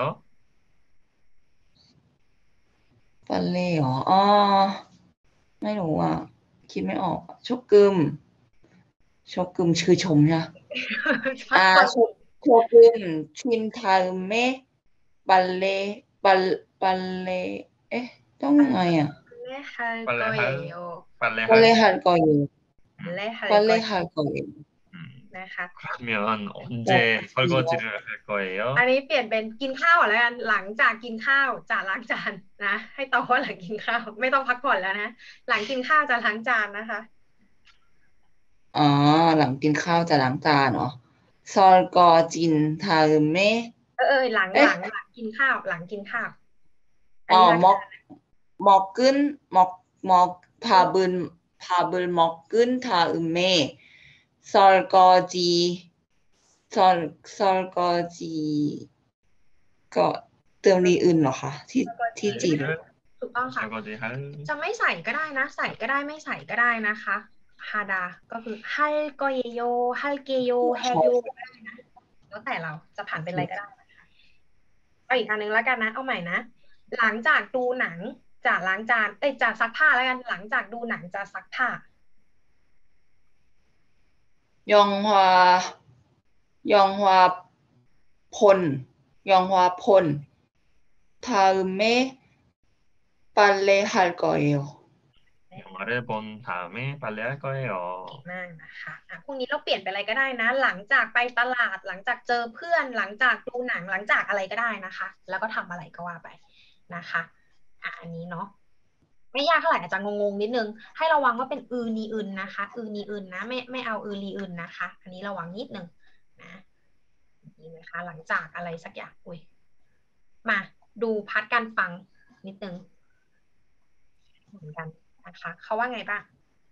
빨래요. 아, ไม่รู้อ่ะ คิดไม่ออก 조금 조금 ชื่อชมใช่ไหม อ่า 조금 쉰 다음에 빨래 빨 빨래เอ๊ะต้องยังไงอ่ะเลฮัล 빨래 โกเย 할 โอ 빨래 빨래 할 할 거예요. เลฮัล 빨래 할 거예요. 음, นะคะ 그러면 언제 설거지를 할 거예요? อันนี้เปลี่ยนเป็นกินข้าวแล้วกันหลังจากกินข้าวจะล้างจานนะ ให้ตอบว่าหลังกินข้าว ไม่ต้องพักผ่อนแล้วนะ หลังกินข้าวจะล้างจานนะคะอ๋อ หลังกินข้าวจะล้างจานเหรอ 설거진 다음에 เออเออหลังเอ๊ะหลังหลังกินข้าว หลังกินข้าว อันอ๋อนี้ล้าง 먹 먹은 먹 먹 밥은 밥을 먹은 다음에 설거지 설 설거지 ก็เติมรีอื่นเหรอคะที่ที่จีน 를 ถูกต้องค่ะ 설거지 할 จะไม่ใส่ก็ได้นะ ใส่ก็ได้ไม่ใส่ก็ได้นะคะฮาดาก็คือฮัลโกเยโยฮัลเกโยแฮโยก็ได้นะแล้วแต่เราจะผ่านเป็นอะไรก็ได้นะคะเอาอีกอันนึงแล้วกันนะเอาใหม่นะหลังจากดูหนังจะล้างจานเอ้ยจะซักผ้าแล้วกันหลังจากดูหนังจะซักผ้า 영화, 영화 본, 영화 본 다음에 빨래할 거예요. 영화를 본 다음에 빨래할 거예요. มากนะคะอ่ะพรุ่งนี้เราเปลี่ยนไปอะไรก็ได้นะ หลังจากไปตลาดหลังจากเจอเพื่อนหลังจากดูหนังหลังจากอะไรก็ได้นะคะ แล้วก็ทำอะไรก็ว่าไปนะคะอ่ะอันนี้เนาะไม่ยากเท่าไหร่อาจจะงงๆนิดนึงให้ระวังว่าเป็นอือนีอึนนะคะอือนีอึนนะไม่ไม่เอาอือลีอึนนะคะ อันนี้ระวังนิดนึงนะนี่นะคะหลังจากอะไรสักอย่างอุ้ยมาดูพาร์ทการฟังนิดนึงเหมือนกันนะคะเขาว่าไงบ้าง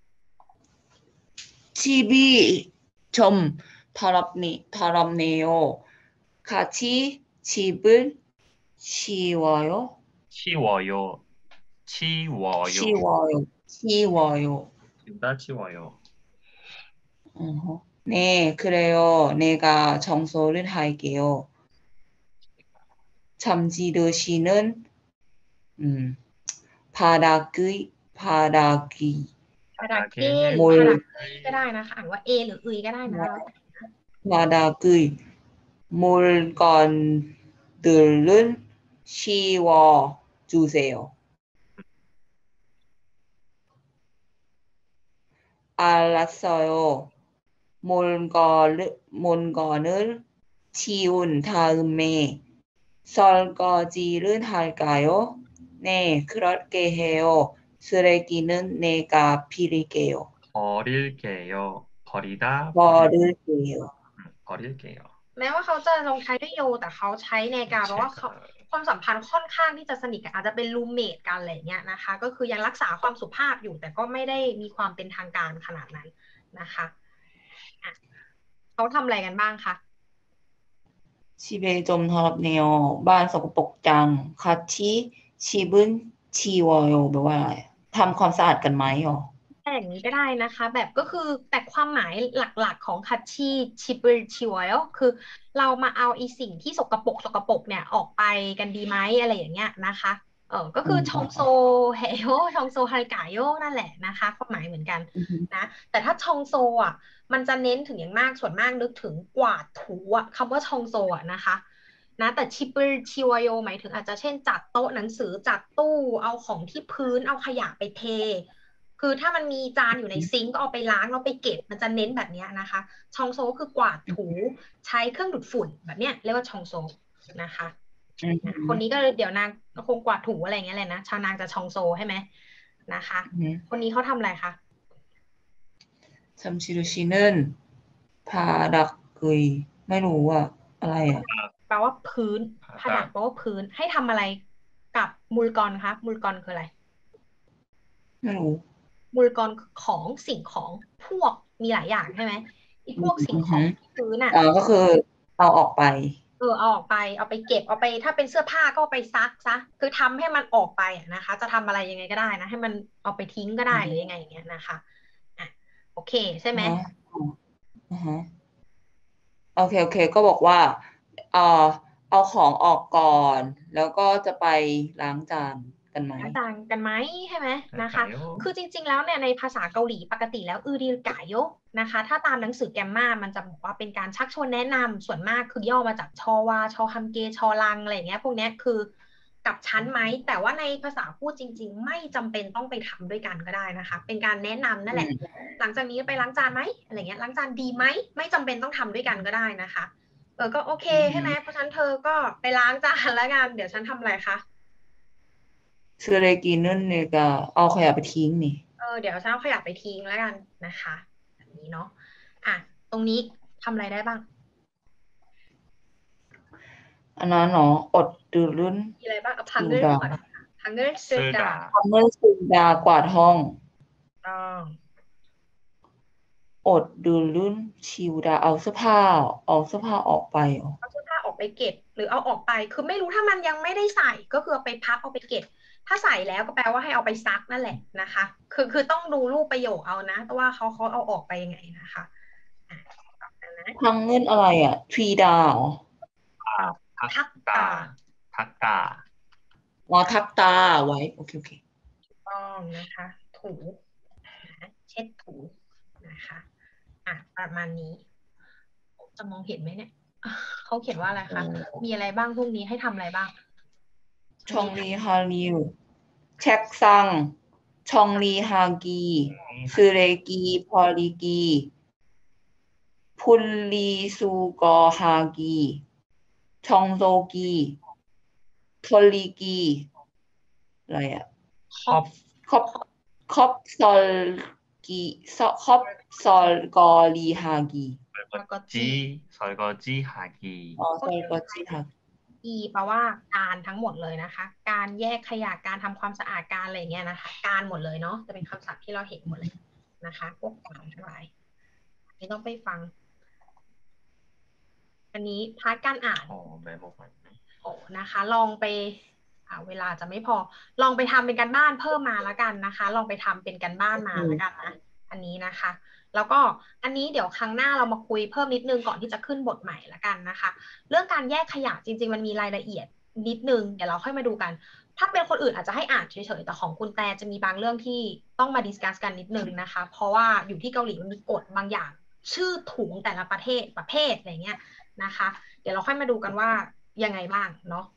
집이 좀 더럽니, 더럽네요. 같이 집을 치워요. 치워요. 치워요. 치워요. 치워요. 둘다 치워요. 어허. 네, 그래요. 내가 청소를 할게요. 잠지르시는 음, 바닥의 바닥이 พาราเก้หรือโมยพาราเก้ก็ได้นะคะอ่านว่าเอหรืออึยก็ได้นะ 바닥의 물건들은 치워주세요. 알았어요. 물건을, 물건을 치운 다음에 설거지를 할까요? 네, 그렇게 해요. 쓰레기는 내가 버릴게요. 버릴게요. 버리다. 버릴게요. 음, 버릴게요. แม้ว่าเขาจะลงท้ายด้วยโยแต่เขาใช้ในการเพราะว่าเขาความสัมพันธ์ค่อนข้างที่จะสนิทกันอาจจะเป็นรูมเมทกันอะไรเงี้ยนะคะก็คือยังรักษาความสุภาพอยู่แต่ก็ไม่ได้มีความเป็นทางการขนาดนั้นนะคะอ่ะเขาทำอะไรกันบ้างคะ 집에 좀 더럽네요. 반สกปรกจัง 같이 집은 치워요. แปลว่าอะไรทำความสะอาดกันไหมหรอแต่อย่างนี้ก็ได้นะคะ แบบก็คือแต่ความหมายหลักๆของคัตชิชิบรชิวอยคือเรามาเอาอีสิ่งที่สกปรกสกปรกเนี่ยออกไปกันดีไหมอะไรอย่างเงี้ยนะคะเออก็คือชงโซเฮโยชงโซไฮกายโยนั่นแหละนะคะความหมายเหมือนกันนะแต่ถ้าชงโซอ่ะมันจะเน้นถึงอย่างมากส่วนมากนึกถึงกวาดถูอ่ะคำว่าชงโซอ่ะนะคะนะแต่ชิบรชิวโยหมายถึงอาจจะเช่นจัดโต๊ะหนังสือจัดตู้เอาของที่พื้นเอาขยะไปเทคือถ้ามันมีจานอยู่ในซิงก์ก็เอาไปล้างแล้วไปเก็บมันจะเน้นแบบนี้นะคะชองโซก็คือกวาดถูใช้เครื่องดูดฝุ่นแบบเนี้ยเรียกว่าชองโซนะคะคนนี้ก็เดี๋ยวนางคงกวาดถูอะไรอย่างเงี้ยแหละนะชาวนางจะชองโซใช่ไหมนะคะคนนี้เขาทำอะไรคะ 잠시르시는 바닥의 ไม่รู้ว่าอะไรอ่ะแปลว่าพื้นผดักแปลว่าพื้นให้ทำอะไรกับมูลกรคะมูลกรคืออะไรไม่รู้มูลกรของสิ่งของพวกมีหลายอย่างใช่ไหมอีพวกสิ่งของพื้นอ่ะอ๋อก็คือเอาออกไปเออเอาออกไปเอาไปเก็บเอาไปถ้าเป็นเสื้อผ้าก็เอาไปซักซะคือทำให้มันออกไปนะคะจะทำอะไรยังไงก็ได้นะให้มันเอาไปทิ้งก็ได้หรือยังไงอย่างเงี้ยนะคะอ่ะโอเคใช่ไหมอือฮะโอเคโอเคก็บอกว่าเอ่อเอาของออกก่อนแล้วก็จะไปล้างจานกันไหมล้างจานกันไหมใช่ไหมนะคะคือจริงๆแล้วเนี่ยในภาษาเกาหลีปกติแล้วอือดีกายกนะคะถ้าตามหนังสือแกมมามันจะบอกว่าเป็นการชักชวนแนะนำส่วนมากคือย่อมาจากชอวาชอฮัมเกชอลังอะไรเงี้ยพวกนี้คือกับชั้นไหมแต่ว่าในภาษาพูดจริงๆไม่จำเป็นต้องไปทำด้วยกันก็ได้นะคะเป็นการแนะนำนั่นแหละหลังจากนี้ไปล้างจานไหมอะไรเงี้ยล้างจานดีไหมไม่จำเป็นต้องทำด้วยกันก็ได้นะคะเออก็โอเคใช่ไหมเพราะฉะนั้นเธอก็ไปล้างจานแล้วกันเดี๋ยวฉันทำอะไรคะ 쓰레기는 내가เอาขยะไปทิ้งนี่เออเดี๋ยวฉันเอาขยะไปทิ้งแล้วกันนะคะแบบนี้เนาะอ่ะตรงนี้ทำอะไรได้บ้างอันนั้นเนาะอดดื่รุ่นมีอะไรบ้างเอาพังเกิลก่อนพังเกิลซึดาพังเกิลซึดากวาดห้องต้องอดดื่รุ่นชิวดาเอาเสื้อผ้าเอาเสื้อผ้าออกไปเอาเสื้อผ้าออกไปเก็บหรือเอาออกไปคือไม่รู้ถ้ามันยังไม่ได้ใส่ก็คือเอาไปพับเอาไปเก็บถ้าใส่แล้วก็แปลว่าให้เอาไปซักนั่นแหละนะคะคือคือต้องดูรูปประโยคเอานะแต่ว่าเขาเขาเอาออกไปยังไงนะคะอ่ะต่อไปนะพังเงินอะไรอ่ะทรีดาว 아, 닦다, 닦다. อ๋อทับตาไว้โอเคโอเคต้องนะคะ ถูนะเช็ดถูนะคะอ่ะประมาณนี้ จะมองเห็นไหมเนี่ยเขาเขียนว่าอะไรคะมีอะไรบ้างพรุ่งนี้ให้ทำอะไรบ้างชองรีฮาริวเช็คซังชองรีฮากีซืเรกีพอลิกีพุลลีซูกอฮากีชองโซกีทอลิกีอะไรอ่ะ 컵, คอปคอปซอลกีซอคอปซอลกอลีฮากี 설거지, 설거지 하기. อ๋อซอลกอจีฮากีอีแปลว่าการทั้งหมดเลยนะคะ การแยกขยะการทำความสะอาดการอะไรอย่างเงี้ยนะคะ การหมดเลยเนาะจะเป็นคำศัพท์ที่เราเห็นหมดเลยนะคะพวกการทั้งหลายนี่ต้องไปฟัง อันนี้พาร์ทการอ่าน 어, 메모가 있네. โอ้นะคะ ลองไปอ่าเวลาจะไม่พอ ลองไปทำเป็นการบ้านเพิ่มมาแล้วกันนะคะ ลองไปทำเป็นการบ้านมาแล้วกันนะอันนี้นะคะ แล้วก็อันนี้เดี๋ยวครั้งหน้าเรามาคุยเพิ่มนิดนึงก่อนที่จะขึ้นบทใหม่ละกันนะคะ เรื่องการแยกขยะจริงๆมันมีรายละเอียดนิดนึงเดี๋ยวเราค่อยมาดูกัน ถ้าเป็นคนอื่นอาจจะให้อ่านเฉยๆแต่ของคุณแต่จะมีบางเรื่องที่ต้องมาดิสคัสกันนิดนึงนะคะ เพราะว่าอยู่ที่เกาหลีมันมีกฎบางอย่าง ชื่อถุงแต่ละประเทศประเภทอะไรเงี้ยนะคะ เดี๋ยวเราค่อยมาดูกันว่ายังไงบ้างเนาะ